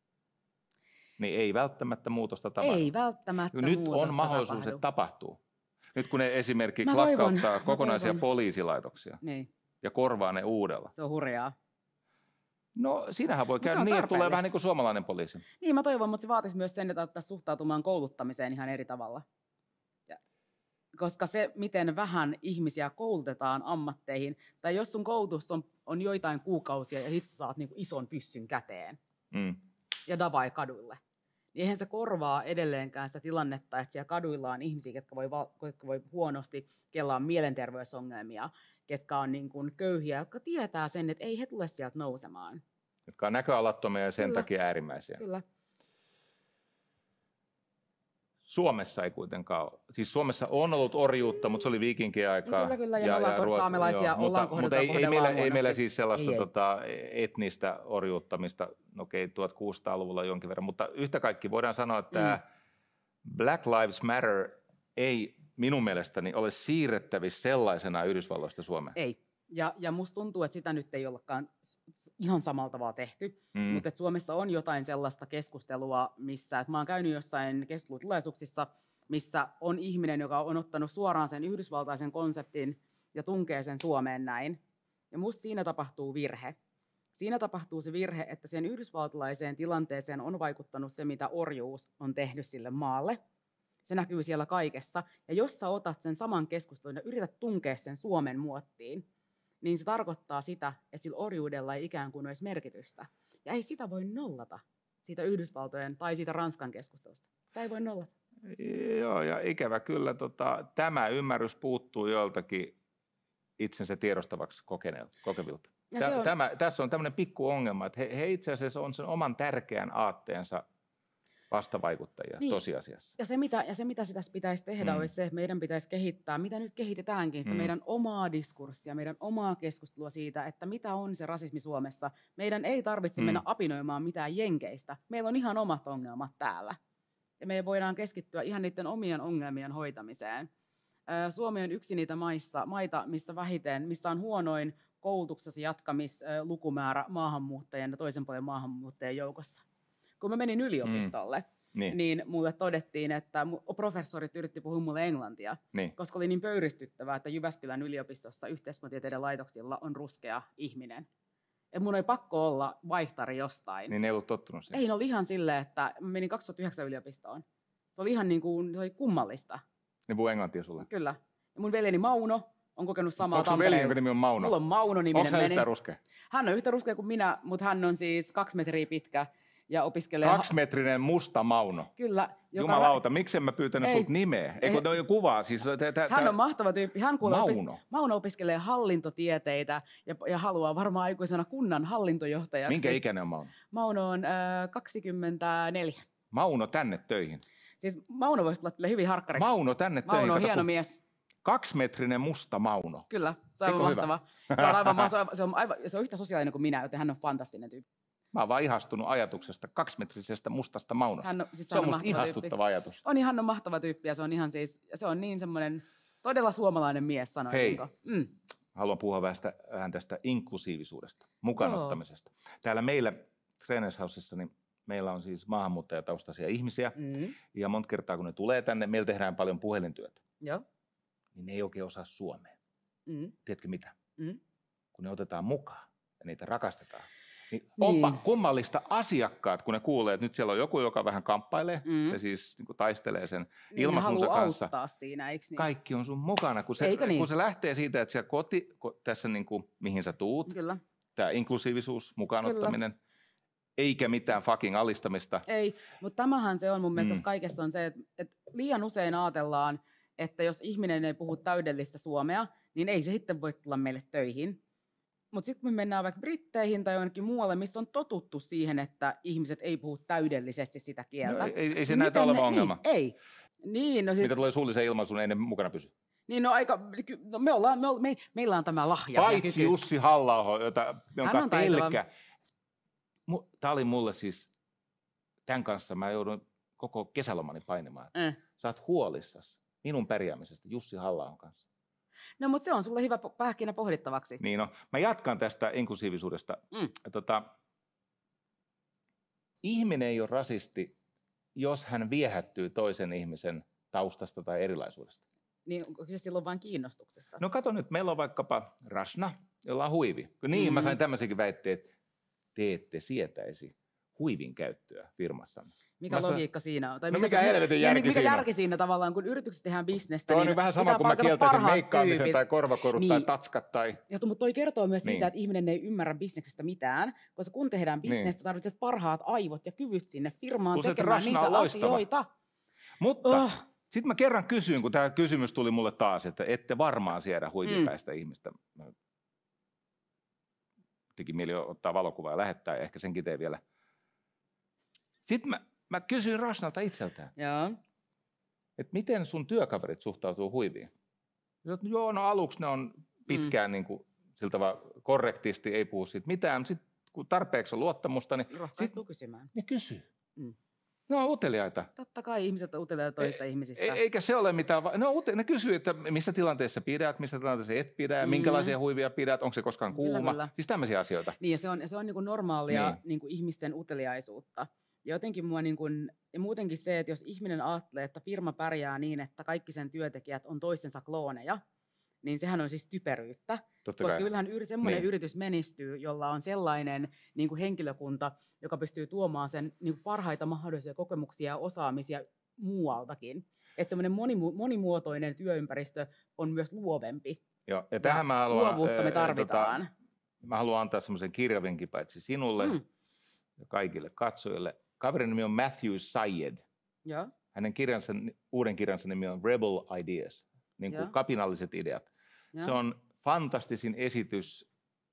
niin ei välttämättä muutosta tapahdu. Ei välttämättä Nyt muutosta on mahdollisuus, tapahdu. että tapahtuu. Nyt kun ne esimerkiksi Mä toivon, lakkauttaa mä kokonaisia toivon. poliisilaitoksia Niin, ja korvaa ne uudella. se on hurjaa. No siinähän voi Mut se käydä on niin, että tulee tarpeellista. vähän niin kuin suomalainen poliisi. Niin, mä toivon, mutta se vaatisi myös sen, että ottaisiin suhtautumaan kouluttamiseen ihan eri tavalla. Ja, koska se, miten vähän ihmisiä koulutetaan ammatteihin, tai jos sun koulutus on, on joitain kuukausia ja sit sä saat niinku ison pyssyn käteen Mm. ja davai kaduille, niin eihän se korvaa edelleenkään sitä tilannetta, että siellä kaduilla on ihmisiä, jotka voi, val- jotka voi huonosti, kella on mielenterveysongelmia, ketkä on niin kuin köyhiä, jotka tietää sen, että ei he tule sieltä nousemaan. Jotka on näköalattomia ja sen Kyllä. takia äärimmäisiä. Kyllä. Suomessa ei kuitenkaan ole. Siis Suomessa on ollut orjuutta, mutta se oli viikinkien aikaa. Kyllä, kyllä, ja me ollaan Ruotsi- saamelaisia, joo, ollaan mutta, mutta ei, ei, kohdellaan meillä, ei huonosti. meillä siis sellaista Ei, ei. Tota, etnistä orjuuttamista, no okei, tuhatkuusisataaluvulla jonkin verran, mutta yhtä kaikki voidaan sanoa, että Mm. tämä Black Lives Matter ei minun mielestäni ole siirrettävissä sellaisena Yhdysvalloista Suomeen. Ei. Ja, ja musta tuntuu, että sitä nyt ei ollakaan ihan samalla tavalla tehty, Mm. mutta että Suomessa on jotain sellaista keskustelua, missä, että mä oon käynyt jossain keskustelutilaisuuksissa, missä on ihminen, joka on ottanut suoraan sen yhdysvaltaisen konseptin ja tunkee sen Suomeen näin. Ja musta siinä tapahtuu virhe. Siinä tapahtuu se virhe, että siihen yhdysvaltalaiseen tilanteeseen on vaikuttanut se, mitä orjuus on tehnyt sille maalle. Se näkyy siellä kaikessa. Ja jos sä otat sen saman keskustelun ja yrität tunkea sen Suomen muottiin, niin se tarkoittaa sitä, että sillä orjuudella ei ikään kuin ole edes merkitystä. Ja ei sitä voi nollata, siitä Yhdysvaltojen tai siitä Ranskan keskustelusta. Sitä ei voi nollata. Joo, ja ikävä kyllä tota, tämä ymmärrys puuttuu joiltakin itsensä tiedostavaksi kokeneilta, kokevilta. Tä, on... tämä, tässä on tämmöinen pikku ongelma, että he, he itse asiassa on sen oman tärkeän aatteensa vastavaikuttajia niin. tosiasiassa. Ja se, mitä, ja se, mitä sitä pitäisi tehdä, Mm. olisi se, että meidän pitäisi kehittää, mitä nyt kehitetäänkin, sitä Mm. meidän omaa diskurssia, meidän omaa keskustelua siitä, että mitä on se rasismi Suomessa. Meidän ei tarvitse Mm. mennä apinoimaan mitään jenkeistä. Meillä on ihan omat ongelmat täällä. Ja me voidaan keskittyä ihan niiden omien ongelmien hoitamiseen. Ää, Suomi on yksi niitä maissa, maita, missä vähiten, missä on huonoin koulutuksessa jatkamislukumäärä maahanmuuttajien ja toisen puolen maahanmuuttajien joukossa. Kun mä menin yliopistolle, mm. niin. niin mulle todettiin, että mu- professorit yritti puhua mulle englantia, Niin. koska oli niin pöyristyttävää, että Jyväskylän yliopistossa yhteiskuntatieteiden laitoksilla on ruskea ihminen. Et mun ei pakko olla vaihtari jostain. Niin ne ei ollut tottunut siihen. Ei, ne oli ihan silleen, että mä menin kaksituhattayhdeksän yliopistoon. Se oli ihan niin kuin, se oli kummallista. Ne puhuu englantia sulle. Kyllä. Ja mun veljeni Mauno on kokenut samaa Onko sun Tampereen. veli, jonka nimi on Mauno? Mulla on Mauno-niminen Onko sä veli. yhtään ruskea? Hän on yhtä ruskea kuin minä, mutta hän on siis kaksi metriä pitkä ja opiskelee... Kaksimetrinen musta Mauno. Kyllä. Joka Jumalauta, miksi en mä pyytänyt Ei. sulta nimeä? Ei, kun ne on jo kuvaa. Siis, tä, tä, Hän tä- on mahtava tyyppi. Hän kuulee Mauno. Opis- Mauno opiskelee hallintotieteitä ja, ja haluaa varmaan aikuisena kunnan hallintojohtajaksi. Minkä ikäinen on Mauno? Mauno on äh, kaksikymmentäneljä. Mauno tänne töihin. Siis Mauno voisi tulla tälle hyvin harkkariksi. Mauno tänne töihin. Mauno on Kato, hieno kun mies. Kaksimetrinen musta Mauno. Kyllä, se on Eikö aivan hyvä? mahtava. Se on, aivan, ma- se, on, se, on aivan, se on yhtä sosiaalinen kuin minä, joten hän on fantastinen tyyppi. Mä oon vaan ihastunut ajatuksesta kaksimetrisestä mustasta Maunosta. Hän on, siis Se hän on on musta mahtava ihastuttava tyyppi. ajatus. On ihan on mahtava tyyppi ja se on ihan siis, se on niin semmoinen todella suomalainen mies, sanoisinko. Mm. Haluan puhua vähän, sitä, vähän tästä inklusiivisuudesta, mukanottamisesta. Täällä meillä Trainers Housessa, niin meillä on siis maahanmuuttajataustaisia ihmisiä. Mm. Ja monta kertaa kun ne tulee tänne, meillä tehdään paljon puhelintyötä. Joo. Niin ne ei oikein osaa suomea. Mm. Tiedätkö mitä? Mm. Kun ne otetaan mukaan ja niitä rakastetaan. Niin Niin. onpa kummallista asiakkaat, kun ne kuulee, että nyt siellä on joku, joka vähän kamppailee. Mm. Se siis niin kuin taistelee sen Niin ilmaisunsa haluaa kanssa. auttaa siinä, eikö niin? Kaikki on sun mukana. Kun se, Eikö niin? kun se lähtee siitä, että siellä koti, ko- tässä niin kuin, mihin sä tuut, Kyllä. tämä inklusiivisuus, mukaanottaminen, eikä mitään fucking alistamista. Ei, mutta tämähän se on mun mielestä Mm. tässä kaikessa on se, että, että liian usein ajatellaan, että jos ihminen ei puhu täydellistä suomea, niin ei se sitten voi tulla meille töihin. Mutta sitten kun me mennään vaikka Britteihin tai jonnekin muualle, mistä on totuttu siihen, että ihmiset ei puhu täydellisesti sitä kieltä. No, ei, ei se niin näytä miten olevan ne- ongelma. Niin, ei. Niin, no siis, Mitä tulee suullisen ilmaisuun, ei ne mukana pysy. niin no aika, ky- no me ollaan, me, me, meillä on tämä lahja. ja Paitsi kyky. Jussi Halla-aho, jota, jonka on taitava. pelkkä... Tämä oli mulle siis, tämän kanssa mä joudun koko kesälomani painimaan. Eh. Sä oot huolissasi minun pärjäämisestä Jussi Halla-ahon kanssa. No mutta se on sulle hyvä po- pähkinä pohdittavaksi. Niin no, mä jatkan tästä inklusiivisuudesta. Mm. Tota, ihminen ei ole rasisti, jos hän viehättyy toisen ihmisen taustasta tai erilaisuudesta. Niin onko se silloin vain kiinnostuksesta? No kato nyt, meillä on vaikkapa Rashna, jolla on huivi. Niin, mm-hmm. mä sain tämmöisiäkin väitteet, te ette sietäisi huivin käyttöä firmassanne. Mikä Mä sanoin- logiikka siinä on? Tai No mikä, mikä se- helvetin niin, järki mikä siinä on? järki siinä tavallaan, kun yrityksessä tehdään bisnestä, Tuo on niin nyt vähän sama pitää kuin mä palkata kieltäisin parhaat meikkaamisen tyypit. tai korvakorut tai Niin. tatskat tai... Ja mutta toi kertoo myös Niin. siitä, että ihminen ei ymmärrä bisneksestä mitään, koska kun tehdään bisnestä, tarvitset parhaat aivot ja kyvyt sinne firmaan Plus, että tekemään Rashna niitä on loistava. asioita. Mutta Oh. sitten mä kerran kysyin, kun tämä kysymys tuli mulle taas, että ette varmaan siedä huivipäistä mm. ihmistä. Mä teki mieli ottaa valokuvaa ja lähettää, ja ehkä senkin tee vielä. Sitten mä, mä kysyin Rashnalta itseltään, Joo. että miten sun työkaverit suhtautuu huiviin? Joo, Joo, no aluksi ne on pitkään mm. niin kuin, sillä tavalla korrektisti, ei puhu siitä mitään. Sitten kun tarpeeksi on luottamusta, niin Rohkaistuu kysymään. ne kysyy. Mm. Ne on uteliaita. Totta kai ihmiset on uteliaita toista E- ihmisistä. e- eikä se ole mitään, va- ne, on ute- ne kysyy, että missä tilanteessa pidät, missä tilanteessa et pidä, Mm. minkälaisia huivia pidät, onko se koskaan Kyllä, kuuma. kyllä. Siis tämmöisiä asioita. Niin, ja se on, se on niin kuin normaalia Niin. niin kuin ihmisten uteliaisuutta. Ja jotenkin mua niin kuin, ja muutenkin se, että jos ihminen ajattelee, että firma pärjää niin, että kaikki sen työntekijät on toistensa klooneja, niin sehän on siis typeryyttä. Totta Koska kai. kyllähän yri, semmoinen Niin. yritys menestyy, jolla on sellainen niin kuin henkilökunta, joka pystyy tuomaan sen niin kuin parhaita mahdollisia kokemuksia ja osaamisia muualtakin. Että semmoinen monimu- monimuotoinen työympäristö on myös luovempi. Joo, ja tähän mä haluan, Luovuutta me ää, tarvitaan. Tota, mä haluan antaa semmoisen kirjavinkin paitsi sinulle Mm. ja kaikille katsojille. Kaverin nimi on Matthew Syed. Joo, Hänen kirjansa, uuden kirjansa nimi on Rebel Ideas, niin kuin Joo. kapinalliset ideat. joo. Se on fantastisin esitys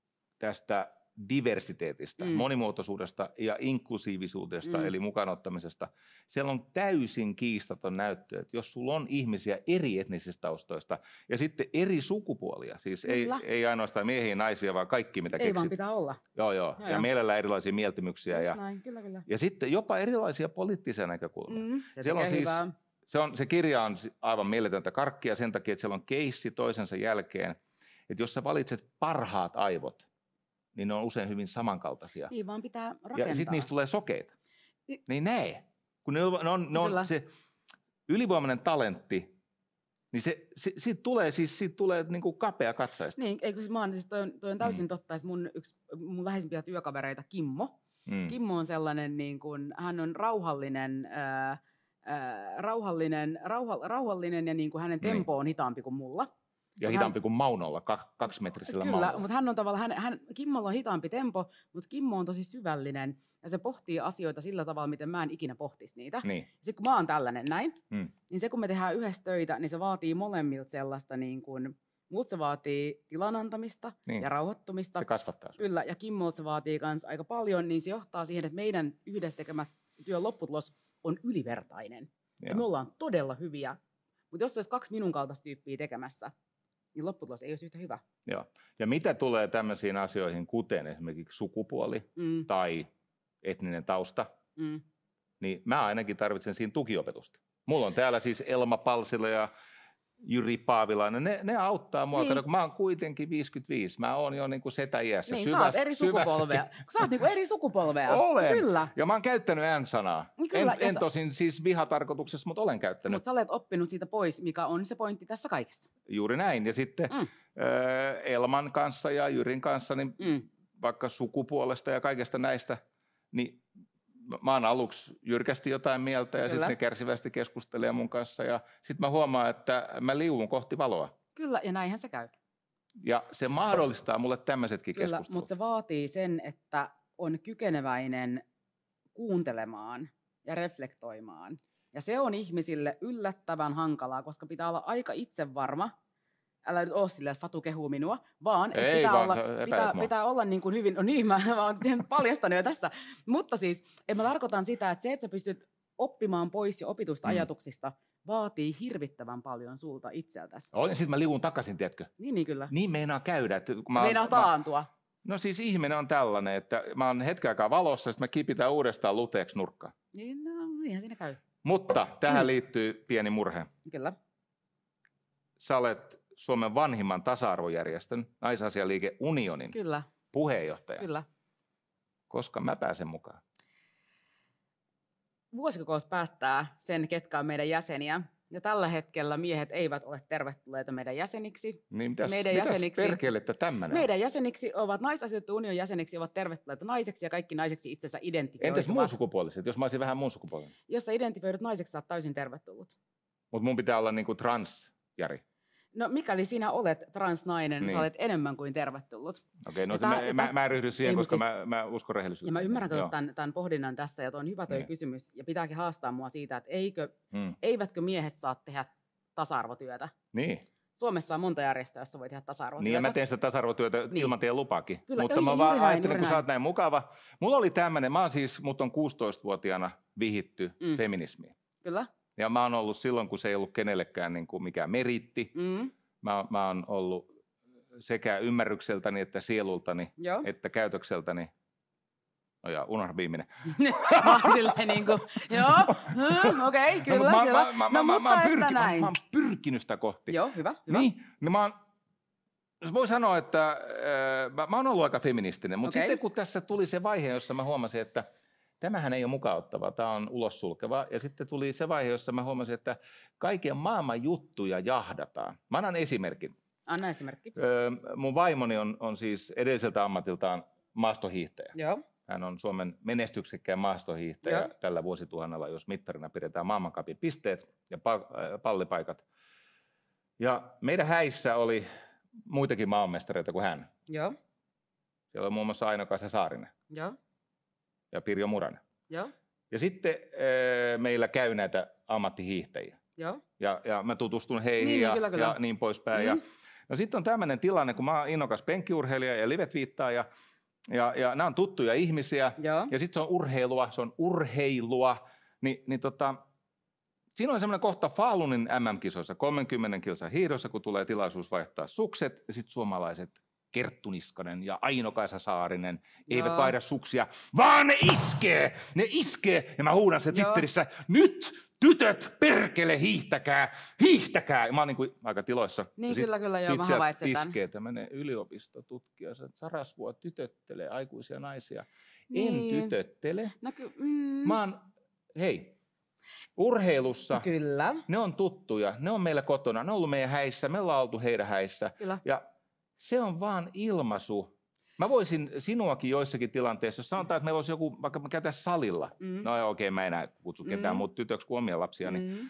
tästä diversiteetistä, Mm. monimuotoisuudesta ja inklusiivisuudesta, Mm. eli mukanottamisesta. Siellä on täysin kiistaton näyttö, että jos sulla on ihmisiä eri etnisistä taustoista ja sitten eri sukupuolia, siis ei, Kyllä. ei ainoastaan miehiä ja naisia, vaan kaikki mitä Ei vaan keksit. pitää olla. Joo, joo. Joo, Ja joo. mielellään erilaisia mieltymyksiä Just ja, näin, kyllä, kyllä. ja sitten jopa erilaisia poliittisia näkökulmia. Mm, se Siellä on tekee siis- hyvää. Se, on, se kirja on si- aivan mieletöntä karkkia sen takia, että siellä on keissi toisensa jälkeen, että jos sä valitset parhaat aivot, niin ne on usein hyvin samankaltaisia. Niin vaan pitää rakentaa. Ja sitten niistä tulee sokeita. Ni- Niin näe. Kun ne on, ne on, ne Kyllä. on se ylivoimainen talentti, niin se, se, siitä tulee, siis, siitä tulee niin kuin kapea katsaista. Niin, eikö siis mä oon, siis toi, on, toi on täysin Mm. totta. Siis mun, yksi mun läheisimpiä työkavereita, Kimmo. Mm. Kimmo on sellainen, niin kuin, hän on rauhallinen, ää, ää, rauhallinen, rauha, rauhallinen ja niin kuin hänen Niin. tempo on hitaampi kuin mulla. Ja Mut hitaampi kuin Maunolla, kak, kaksimetrisellä Kyllä, Maunolla. mutta hän on tavallaan, hän, hän, Kimmolla on hitaampi tempo, mutta Kimmo on tosi syvällinen ja se pohtii asioita sillä tavalla, miten mä en ikinä pohtisi niitä. Niin. Sitten kun mä oon tällainen näin, Mm. niin se kun me tehdään yhdessä töitä, niin se vaatii molemmilta sellaista, niin kuin, multa se vaatii tilan antamista Niin. ja rauhoittumista. Se kasvattaa sinua. Kyllä, ja Kimmolta se vaatii myös aika paljon, niin se johtaa siihen, että meidän yhdessä tekemä työn lopputulos on ylivertainen. Ja Joo. me ollaan todella hyviä, mutta jos se olisi kaksi minun kaltaista tyyppiä tekemässä, niin lopputulos ei olisi yhtä hyvä. Joo. Ja mitä tulee tämmöisiin asioihin, kuten esimerkiksi sukupuoli Mm, tai etninen tausta, mm. niin mä ainakin tarvitsen siinä tukiopetusta. Mulla on täällä siis Elma Palsila ja Jyri Paavilainen. Ne, ne auttaa mua, Niin. kato, kun mä oon kuitenkin viisikymmentäviisi. Mä oon jo niin kuin setä-iässä. Niin, sä oot eri sukupolvea. Sä oot niinku eri sukupolvea. Olen. Kyllä. Ja mä oon käyttänyt N-sanaa. Niin kyllä, en ja en sä- tosin siis vihatarkoituksessa, mutta olen käyttänyt. Mutta sä olet oppinut siitä pois, mikä on se pointti tässä kaikessa. Juuri näin. Ja sitten Mm. äh, Elman kanssa ja Jyrin kanssa, niin Mm. vaikka sukupuolesta ja kaikesta näistä, niin mä- mä oon aluksi jyrkästi jotain mieltä ja Kyllä. sitten ne kärsivästi keskustelee mun kanssa ja sitten mä huomaan, että mä liuun kohti valoa. Kyllä, ja näinhän se käy. Ja se mahdollistaa mulle tämmöisetkin Kyllä, keskustelut. mutta se vaatii sen, että on kykeneväinen kuuntelemaan ja reflektoimaan. Ja se on ihmisille yllättävän hankalaa, koska pitää olla aika itsevarma. Älä nyt ole silleen, että Fatu kehuu minua, vaan että Ei pitää, vaan, olla, sä epäilet pitää, mua. pitää olla niin kuin hyvin, no niin, mä, mä oon paljastanut jo tässä. Mutta siis, että mä tarkoitan sitä, että se, että sä pystyt oppimaan pois jo opitusta Mm. ajatuksista, vaatii hirvittävän paljon sulta itseltäsi. Oh, ja sitten mä liuun takaisin, tiedätkö? Niin, niin kyllä. Niin meinaa käydä. Että kun mä, oon- Meinaa mä, taantua. no siis ihminen on tällainen, että mä oon hetken aikaa valossa, sitten mä kipitän uudestaan luteeksi nurkkaan. Niin, no, niinhän siinä käy. Mutta tähän Mm. liittyy pieni murhe. Kyllä. Sä olet Suomen vanhimman tasa-arvojärjestön, Naisasialiike Unionin Kyllä, puheenjohtaja. kyllä. Koska mä pääsen mukaan. Vuosikokous päättää sen, ketkä on meidän jäseniä. Ja tällä hetkellä miehet eivät ole tervetulleita meidän jäseniksi. Niin mitäs, Meidän mitäs jäseniksi- perkelettä tämmöinen? Meidän jäseniksi ovat naisasioiden unionin jäseniksi ovat tervetulleita naiseksi ja kaikki naiseksi itsensä identifioituvat. Entäs muun sukupuoliset, jos mä olisin vähän muun sukupuolinen? Jos sä identifioidut naiseksi, sä oot täysin tervetullut. Mutta mun pitää olla niinku trans, Jari. No mikäli sinä olet transnainen, niin. Niin. sä olet enemmän kuin tervetullut. Okei, no Ja se tää- mä, ja mä, täs- mä en ryhdy siihen, ei, mut koska siis- mä, mä uskon rehellisyyteen. Ja mä ymmärrän Joo. tämän, tämän pohdinnan tässä, ja tuo on hyvä toi Niin. kysymys. Ja pitääkin haastaa mua siitä, että eikö, Mm. eivätkö miehet saa tehdä tasa-arvotyötä. Niin. Suomessa on monta järjestöä, jossa voi tehdä tasa-arvotyötä. Niin, ja mä teen sitä tasa-arvotyötä Niin. ilman teidän lupaakin. Kyllä, Mutta ei, mä juuri vaan näin, ajattelin, juuri kun sä näin. oot näin mukava. Mulla oli tämmöinen, mä oon siis, mut on kuusitoistavuotiaana vihitty Mm. feminismiin. Kyllä. Ja mä oon ollut silloin, kun se ei ollut kenellekään niin kuin mikään meritti. Mm. Mä, mä oon ollut sekä ymmärrykseltäni että sielultani Joo. että käytökseltäni No ja unohda viimeinen. Mä oon silleen niin kuin, joo, hmm, okei, okay, kyllä, no, mä, kyllä. Mä, mä, no, mä, mutta mä, oon että pyrki, näin. mä, mä oon pyrkinyt sitä kohti. Joo, hyvä, hyvä. Niin, niin mä oon, voi sanoa, että äh, mä, mä oon ollut aika feministinen, mutta Okay. sitten kun tässä tuli se vaihe, jossa mä huomasin, että tämähän ei ole mukauttava, tämä on ulos sulkeva. Ja sitten tuli se vaihe, jossa mä huomasin, että kaiken maailman juttuja jahdataan. Mä annan esimerkin. Anna esimerkki. Öö, mun vaimoni on, on siis edelliseltä ammatiltaan maastohiihtäjä. Joo. Hän on Suomen menestyksekkään maastohiihtäjä Joo. tällä vuosituhannella, jos mittarina pidetään maailmancupin pisteet ja pallipaikat. Ja meidän häissä oli muitakin maailmanmestareita kuin hän. Joo. Siellä on muun muassa Aino-Kaisa Saarinen Joo. ja Pirjo Muranen. Joo. Ja sitten äh, meillä käy näitä ammattihiihtäjiä. Joo. Ja, ja mä tutustun heihin niin, ja, niin, kyllä, kyllä. ja niin poispäin. Mm. Ja, no sitten on tämmöinen tilanne, kun mä oon innokas penkkiurheilija ja livetviittaaja. Ja, ja nämä on tuttuja ihmisiä. Joo. Ja sitten se on urheilua, se on urheilua. Ni, niin tota, siinä on semmoinen kohta Falunin M M-kisoissa, kolmenkymmenen kilsan hiihdossa, kun tulee tilaisuus vaihtaa sukset. Ja sitten suomalaiset Kerttu Niskanen ja Aino-Kaisa Saarinen eivät Joo. vaihda suksia, vaan ne iskee! Ne iskee! Ja mä huudan se Twitterissä, nyt tytöt, perkele, hiihtäkää, hiihtäkää! Ja mä oon niin kuin aika tiloissa. Niin, sit, kyllä, kyllä, joo, sit mä sieltä havaitsen tämän. iskee tämmöinen yliopistotutkija, että Sarasvuo tytöttelee aikuisia naisia. Niin. En tytöttele. No, ky- mm. Mä oon, hei, urheilussa Kyllä. ne on tuttuja, ne on meillä kotona, ne on ollut meidän häissä, me ollaan oltu heidän häissä. Kyllä. Ja se on vaan ilmaisu. Mä voisin sinuakin joissakin tilanteissa, jos sanotaan, että meillä olisi joku, vaikka me käytäisiin salilla. Mm. No okei, okay, mä enää kutsu ketään Mm. muuta tytöksi kuin omia lapsiani. Mm.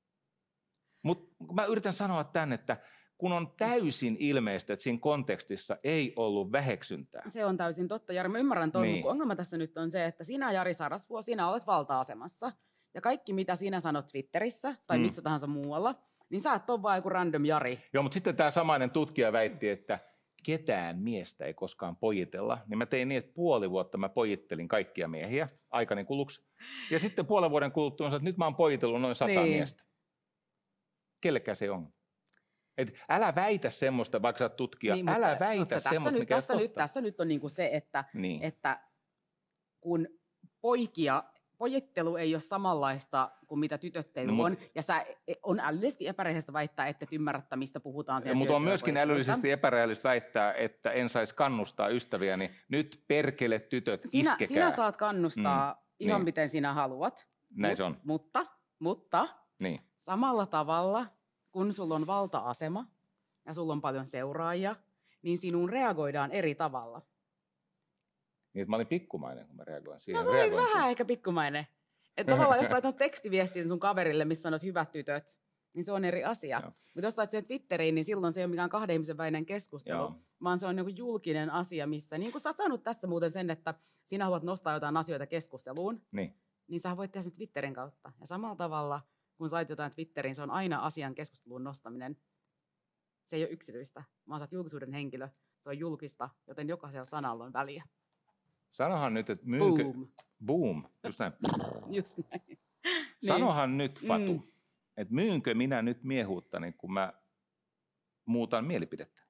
Mutta mä yritän sanoa tämän, että kun on täysin ilmeistä, että siinä kontekstissa ei ollut väheksyntää. Se on täysin totta, Jari. Mä ymmärrän tuon, Niin. niin. ongelma tässä nyt on se, että sinä, Jari Sarasvuo, sinä olet valta-asemassa. Ja kaikki, mitä sinä sanot Twitterissä tai Mm. missä tahansa muualla, niin sä et ole vaan joku random Jari. Joo, mutta sitten tämä samainen tutkija väitti, että ketään miestä ei koskaan pojitella. Niin mä tein niin, että puoli vuotta mä pojittelin kaikkia miehiä aikani kuluksi. Ja sitten puolen vuoden kuluttua on, että nyt mä oon pojitellut noin sata Niin. miestä. Kellekään se on. Et älä väitä semmoista, vaikka sä oot tutkija, Niin, älä mutta- väitä mutta tässä semmoista, nyt, mikä ei tässä, ole nyt, totta. tässä nyt on niinku se, että, Niin. että kun poikia, pojittelu ei ole samanlaista kuin mitä tytöttely No, mut- on, ja sä on älyllisesti epärehellistä väittää, että et ymmärrä, mistä puhutaan. siellä Mutta on myöskin tytöttelypojittelusta. älyllisesti epärehellistä väittää, että en saisi kannustaa ystäviäni. Nyt perkele tytöt, Sinä, iskekää. sinä saat kannustaa mm, ihan niin. miten sinä haluat. Näin Mut- se on. Mutta, mutta Niin. samalla tavalla, kun sulla on valta-asema ja sulla on paljon seuraajia, niin sinuun reagoidaan eri tavalla. Niin, että mä olin pikkumainen, kun mä reagoin siihen. No se oli reagointiin. vähän ehkä pikkumainen. Että tavallaan jos laitat tekstiviestin sun kaverille, missä sanot hyvät tytöt, niin se on eri asia. Joo. Mutta jos laitat sen Twitteriin, niin silloin se ei ole mikään kahden ihmisen välinen keskustelu, Joo. vaan se on joku julkinen asia, missä, niin kuin sä oot saanut tässä muuten sen, että sinä haluat nostaa jotain asioita keskusteluun, Niin. niin sä voit tehdä sen Twitterin kautta. Ja samalla tavalla, kun sait jotain Twitteriin, se on aina asian keskusteluun nostaminen. Se ei ole yksityistä, vaan sä oot julkisuuden henkilö. Se on julkista, joten jokaisella sanalla on väliä. Sanohan nyt, että myynkö... Boom. Boom. Just näin. Just näin. Niin. Sanohan nyt, Fatu, Mm. että myynkö minä nyt miehuuttani, kun mä muutan mielipidettä?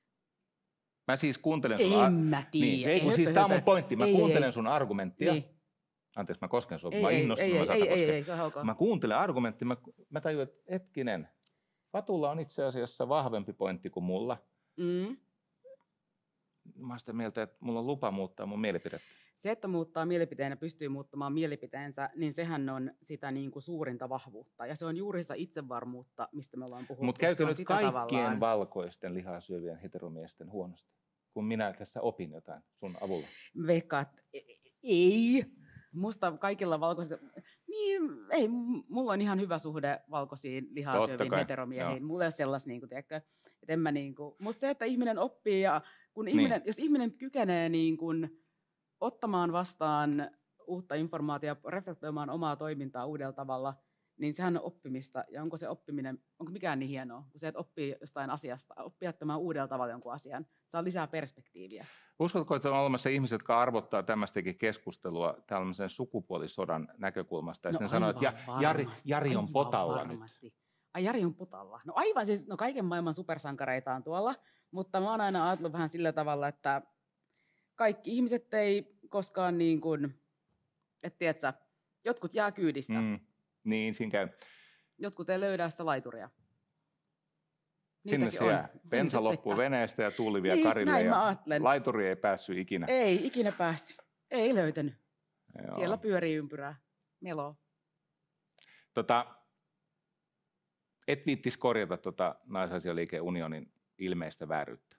Mä siis kuuntelen sun... En ar- mä tiedä. Niin, ei kun Ei, siis höpö, tää on mun höpö. pointti. Mä Ei, kuuntelen ei. sun argumenttia. Niin. Anteeksi, mä kosken sua. Ei, Mä ei, innostun, ei, mä ei, saatan ei, ei, koskea. ei, se on ok. Mä kuuntelen argumenttia, mä, mä tajun, että hetkinen, Fatulla on itse asiassa vahvempi pointti kuin mulla. Mm. Mä oon sitä mieltä, että mulla on lupa muuttaa mun mielipidettä. Se, että muuttaa mielipiteen ja pystyy muuttamaan mielipiteensä, niin sehän on sitä niin kuin suurinta vahvuutta. Ja se on juuri sitä itsevarmuutta, mistä me ollaan puhuttu. Mutta Se käykö on nyt sitä kaikkien tavallaan. valkoisten lihaa syövien heteromiesten huonosti? Kun minä tässä opin jotain sun avulla. Veikkaat, ei. Musta kaikilla valkoisilla, niin ei, m- mulla on ihan hyvä suhde valkoisiin lihaa Totta syöviin kai, heteromiehiin. joo. Mulla ei ole sellaista, niin kuin, tiedätkö, että en mä niin kuin, musta se, että ihminen oppii ja kun ihminen, jos ihminen kykenee niin kuin, ottamaan vastaan uutta informaatiota, reflektoimaan omaa toimintaa uudella tavalla, niin sehän on oppimista. Ja onko se oppiminen, onko mikään niin hienoa, kun se, että oppii jostain asiasta, oppii ajattelemaan uudella tavalla jonkun asian, saa lisää perspektiiviä. Uskotko, että on olemassa ihmiset, jotka arvottaa tämmöistäkin keskustelua tällaisen sukupuolisodan näkökulmasta? Ja No sitten sanoo, että aivan Ja- Jari, varmasti, Jari on aivan potalla nyt. varmasti. Ai Jari on potalla. No aivan siis, no kaiken maailman supersankareita on tuolla, mutta mä oon aina ajatellut vähän sillä tavalla, että kaikki ihmiset ei koskaan niin kuin, että tiedätkö, jotkut jää kyydistä, Mm. Niin, siinä käy. jotkut ei löydä sitä laituria. Sinne se jää. Bensa loppuu veneestä ja tuuli vie Niin, karille näin mä ja ajattelen. laituri ei päässyt ikinä. Ei ikinä päässyt. Ei löytänyt. Joo. Siellä pyörii ympyrää. Melo. Tota, et viittis korjata tota Naisasialiike Unionin ilmeistä vääryyttä.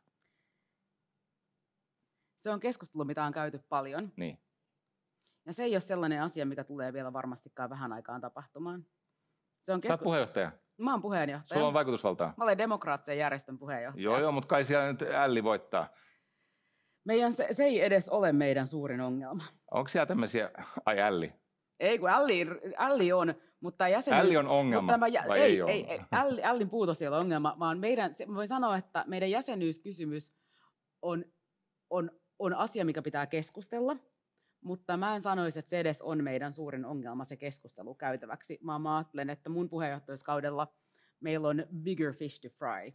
Se on keskustelu, mitä on käyty paljon. Niin. Ja se ei ole sellainen asia, mikä tulee vielä varmastikaan vähän aikaan tapahtumaan. Se on Sä oot puheenjohtaja. Mä oon puheenjohtaja. Sulla on vaikutusvaltaa. Mä olen demokraattisen järjestön puheenjohtaja. Joo, joo, mutta kai siellä nyt älli voittaa. Meidän, se, se ei edes ole meidän suurin ongelma. Onko siellä tämmöisiä, ai älli? Ei, kun älli, älli on, mutta jäsenyys... Älli on ongelma, tämä, vai ei, ei ole? Ei, ei, älli, ällin puutos ei ole ongelma, vaan meidän, se, voin sanoa, että meidän jäsenyyskysymys on, on, on asia, mikä pitää keskustella, mutta mä en sanoisi, että se edes on meidän suurin ongelma, se keskustelu käytäväksi. Mä, mä ajattelen, että mun puheenjohtajuuskaudella meillä on bigger fish to fry.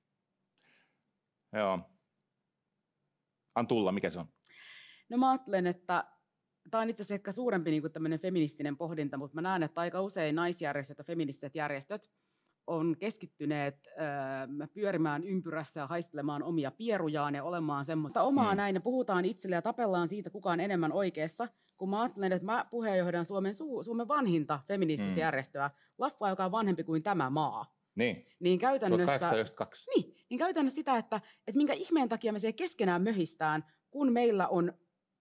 Joo. Antulla, mikä se on? No mä ajattelen, että tämä on itse asiassa ehkä suurempi niin kuin tämmöinen feministinen pohdinta, mutta mä näen, että aika usein naisjärjestöt ja feministiset järjestöt on keskittyneet äh, pyörimään ympyrässä ja haistelemaan omia pierujaan ja olemaan semmoista omaa hmm. näin. Ja puhutaan itselle ja tapellaan siitä, kuka on enemmän oikeassa. Kun mä ajattelen, että mä puheenjohdan Suomen, Su- Suomen vanhinta feminististä hmm. järjestöä, Laffa, joka on vanhempi kuin tämä maa. Niin, niin käytännössä, tuhatkahdeksansataayhdeksänkymmentäkaksi. Niin, niin käytännössä sitä, että, että minkä ihmeen takia me siellä keskenään möhistään, kun meillä on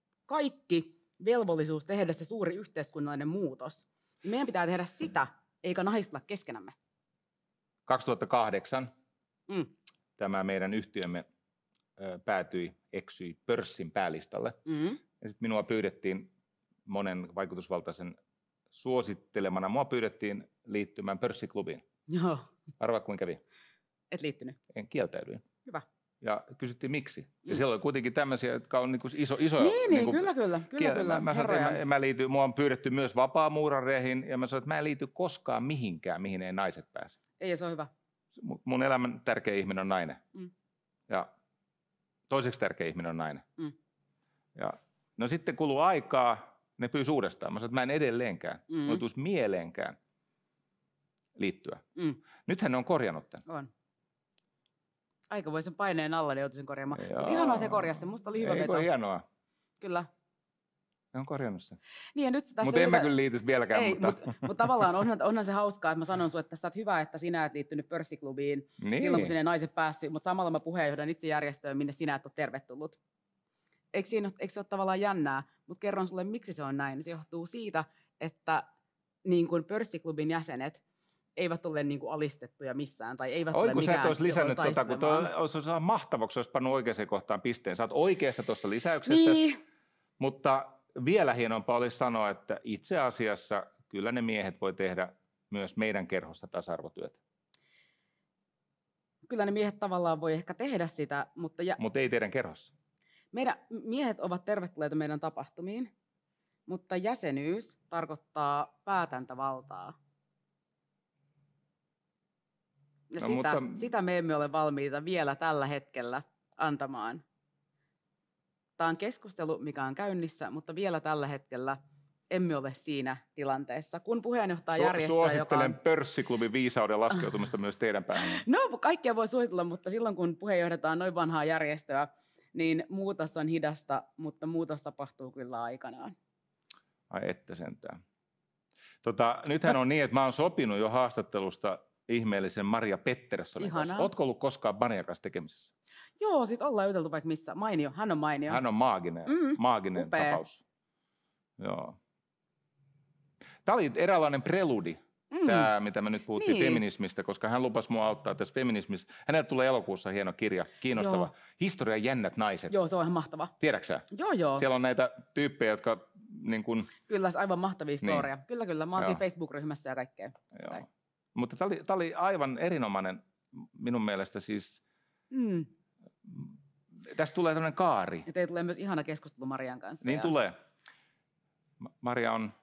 kaikki velvollisuus tehdä se suuri yhteiskunnallinen muutos. Meidän pitää tehdä sitä, eikä naistella keskenämme. kaksituhattakahdeksan Mm. tämä meidän yhtiömme ö, päätyi, eksyi pörssin päälistalle. Mm. Ja sitten minua pyydettiin monen vaikutusvaltaisen suosittelemana, mua pyydettiin liittymään pörssiklubiin. Joo. Arvaa, kuin kävi. Et liittynyt. En kieltäydyin. Hyvä. Ja kysyttiin miksi. Mm. Ja siellä oli kuitenkin tämmöisiä, jotka on niinku iso... iso niin, niin niinku, kyllä, kyllä. kyllä, kiel- kyllä. Mä, mä, sanoin, että mä, mä liity, mua on pyydetty myös vapaamuurareihin, ja mä sanoin, että mä en liity koskaan mihinkään, mihin ei naiset pääse. Ei, ja se on hyvä. Mun elämän tärkeä ihminen on nainen. Mm. Ja toiseksi tärkeä ihminen on nainen. Mm. Ja, no sitten kuluu aikaa, ne pyysi uudestaan. Mä sanoin, että mä en edelleenkään, Mm. mulla ei tulisi mieleenkään liittyä. Mm. Nythän ne on korjannut tämän. On. Aikamoisen paineen alla ne joutuisin korjaamaan. Joo. Mutta ihanaa, että he korjasi sen. Musta oli hyvä Eikö veto. ole hienoa? Kyllä. Ne on korjannut sen. Niin, ja nyt tässä Mutta en hyvä... mä kyllä liity vieläkään. Ei, mutta mutta mut tavallaan onhan, onhan se hauskaa, että mä sanon sulle, että sä oot hyvä, että sinä et liittynyt pörssiklubiin niin. silloin, kun sinne ei naiset päässyt, mutta samalla mä puheenjohdan itse järjestöön, minne sinä et ole tervetullut. Eikö, siinä, eikö se ole tavallaan jännää? Mutta kerron sulle, miksi se on näin. Se johtuu siitä, että niin kuin pörssiklubin jäsenet eivät ole niin kuin alistettuja missään. Tai eivät Oi, ole kun sä et mikään, olisi lisännyt, johon tota, kun tuo taistelemaan. olisi olisi mahtavaksi, olisi pannut oikeaan kohtaan pisteen. Sä oot oikeassa tuossa lisäyksessä, Niin. mutta vielä hienompaa olisi sanoa, että itse asiassa kyllä ne miehet voi tehdä myös meidän kerhossa tasa-arvotyötä. Kyllä ne miehet tavallaan voi ehkä tehdä sitä, mutta ja, Mutta ei teidän kerhossa. meidän miehet ovat tervetulleita meidän tapahtumiin, mutta jäsenyys tarkoittaa päätäntävaltaa. Ja No, sitä, mutta- sitä me emme ole valmiita vielä tällä hetkellä antamaan. Tämä on keskustelu, mikä on käynnissä, mutta vielä tällä hetkellä emme ole siinä tilanteessa. Kun puheenjohtaja Su- järjestää, suosittelen joka on... pörssiklubin viisauden laskeutumista myös teidän päähän. No, kaikkia voi suositella, mutta silloin kun puheenjohdetaan noin vanhaa järjestöä, niin muutos on hidasta, mutta muutos tapahtuu kyllä aikanaan. Ai että sentään. Tota, nythän on niin, että mä oon sopinut jo haastattelusta ihmeellisen Maria Petterssonin kanssa. Ihanaa. Ootko ollut koskaan Marian kanssa tekemisissä? Joo, siis ollaan juteltu vaikka missä. Mainio, hän on mainio. Hän on maaginen, Mm, maaginen upea. tapaus. Joo. Tämä oli eräänlainen preludi, Mm. tämä, mitä me nyt puhuttiin Niin. feminismistä, koska hän lupasi mua auttaa tässä feminismissä. Hänelle tulee elokuussa hieno kirja, kiinnostava. Joo. Historian jännät naiset. Joo, se on ihan mahtava. Tiedätkö sä? Joo, joo. Siellä on näitä tyyppejä, jotka niin kun, Kyllä, se aivan mahtavia Niin. storia. Kyllä, kyllä. Mä oon Joo. siinä Facebook-ryhmässä ja kaikkea. joo. Näin. Mutta tämä oli, tämä oli aivan erinomainen minun mielestä siis. Mm. Tästä tulee tämmöinen kaari. Ja teillä tulee myös ihana keskustelu Marian kanssa. Niin ja... tulee. Ma- Maria on,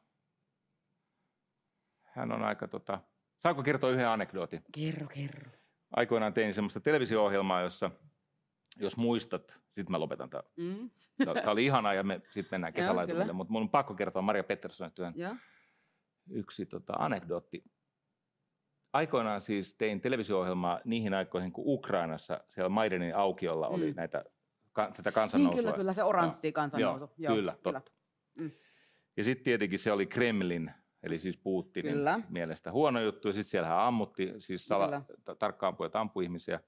hän on aika tota, saanko kertoa yhden anekdootin? Kerro, kerro. Aikoinaan tein semmoista televisio-ohjelmaa, jossa jos muistat, sitten mä lopetan tämän. Mm. Tämä oli ihanaa ja me sitten mennään Joo, kesälaitumille, kyllä. mutta mun on pakko kertoa Maria Petterssonin työn Joo. yksi tota, anekdootti. Aikoinaan siis tein televisio-ohjelmaa niihin aikoihin, kun Ukrainassa siellä Maidanin aukiolla oli Mm. näitä, ka, sitä Niin kansannousua. kyllä, kyllä se oranssi kansannousu. Joo, kyllä, totta. Mm. Ja sitten tietenkin se oli Kremlin, eli siis Putinin Kyllä. mielestä huono juttu. Ja sitten siellähän ammutti, siis sala, Kyllä. ta- tarkkaampujat ampui ihmisiä.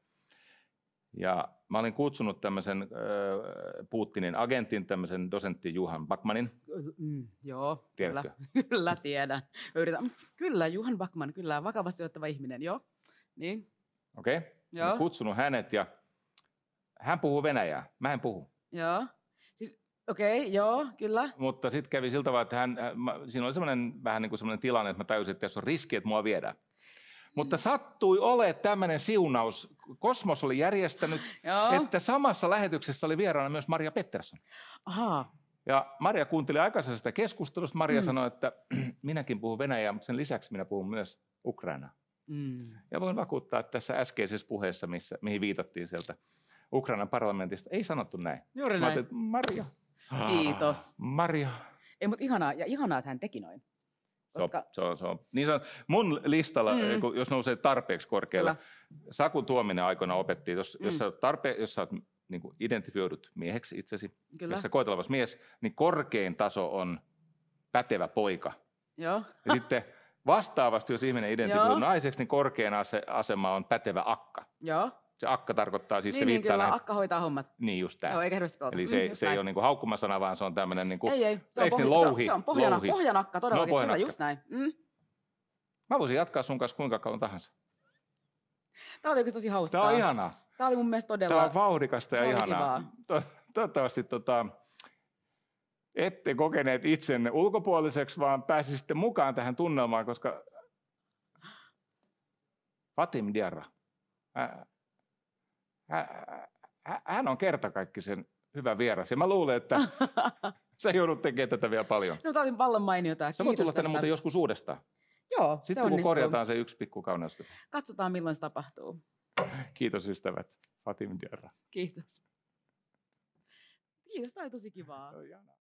Ja mä olin kutsunut tämmöisen äh, Putinin agentin, tämmöisen dosentti Juhan Backmanin. Mm, joo, Tiedätkö? kyllä, kyllä tiedän. Mä Yritän. Kyllä, Juhan Backman, kyllä, vakavasti otettava ihminen, joo. Niin, Okei? Okay? joo, Kutsunut hänet ja hän puhuu venäjää. Mä en puhu. joo. Siis, okei, okay, joo, kyllä. Mutta sitten kävi siltä tavalla, että hän, äh, mä, siinä oli semmoinen vähän niin kuin semmoinen tilanne, että mä tajusin, että tässä on riski, että mua viedään. Mutta sattui olemaan tämmöinen siunaus. Kosmos oli järjestänyt, Joo. että samassa lähetyksessä oli vieraana myös Maria Pettersson. Ahaa, Ja Maria kuunteli aikaisesta keskustelusta. Maria Mm. sanoi, että minäkin puhun venäjää, mutta sen lisäksi minä puhun myös ukrainaa. mm. Ja voin vakuuttaa, että tässä äskeisessä puheessa, missä, mihin viitattiin sieltä Ukrainan parlamentista, ei sanottu näin. Juuri Mä näin. ajattelin, että Maria. Kiitos. Maria. Ei, mutta ihanaa, ja ihanaa, että hän teki noin. Koska, Se on, se on, niin se on, mun listalla, Mm. kun- jos nousee tarpeeksi korkealle, kyllä, Saku Tuominen aikoina opetti, jos, Mm. jos sä, oot tarpe, jos sä oot niin kuin identifioidut mieheksi itsesi, kyllä, jos sä koet olevas mies, niin korkein taso on pätevä poika. joo, Ja sitten vastaavasti, jos ihminen identifioituu Joo. naiseksi, niin korkein ase, asema on pätevä akka. joo. Se akka tarkoittaa siis Niin, se niin viittaa kyllä, näin, akka hoitaa hommat. niin just tämä. Joo, eikä hirveästi pelota. Eli Mm, se, just se ei näin. ole niin kuin haukkumasana, vaan se on tämmöinen niin kuin, Ei, ei, se on, eikö niin, pohja, louhi, se, se on pohjana, louhi. pohjanakka, todellakin, No, pohjanakka. kyllä, just näin. Mm. Mä voisin jatkaa sun kanssa kuinka kauan tahansa. Tämä oli oikeasti tosi hauskaa. Tämä on ihanaa. Tämä oli mun mielestä todella... Tämä on vauhdikasta ja Tämä oli ihanaa. To- toivottavasti tota, ette kokeneet itsenne ulkopuoliseksi, vaan pääsisitte mukaan tähän tunnelmaan, koska Fatim Diarra, ä- ä- ä- hän on kertakaikkisen hyvä vieras. Ja mä luulen, että sä joudut tekemään tätä vielä paljon. No, tämä oli vallan mainiota. Sä voit Kiitos tulla tänne tästä. muuten joskus uudestaan. Joo, se Sitten kun onnistuu. korjataan se yksi pikku kauneus. Katsotaan, milloin se tapahtuu. Kiitos ystävät. Fatim Diarra. Kiitos. Kiitos, tämä oli tosi kivaa. Se on ihanaa.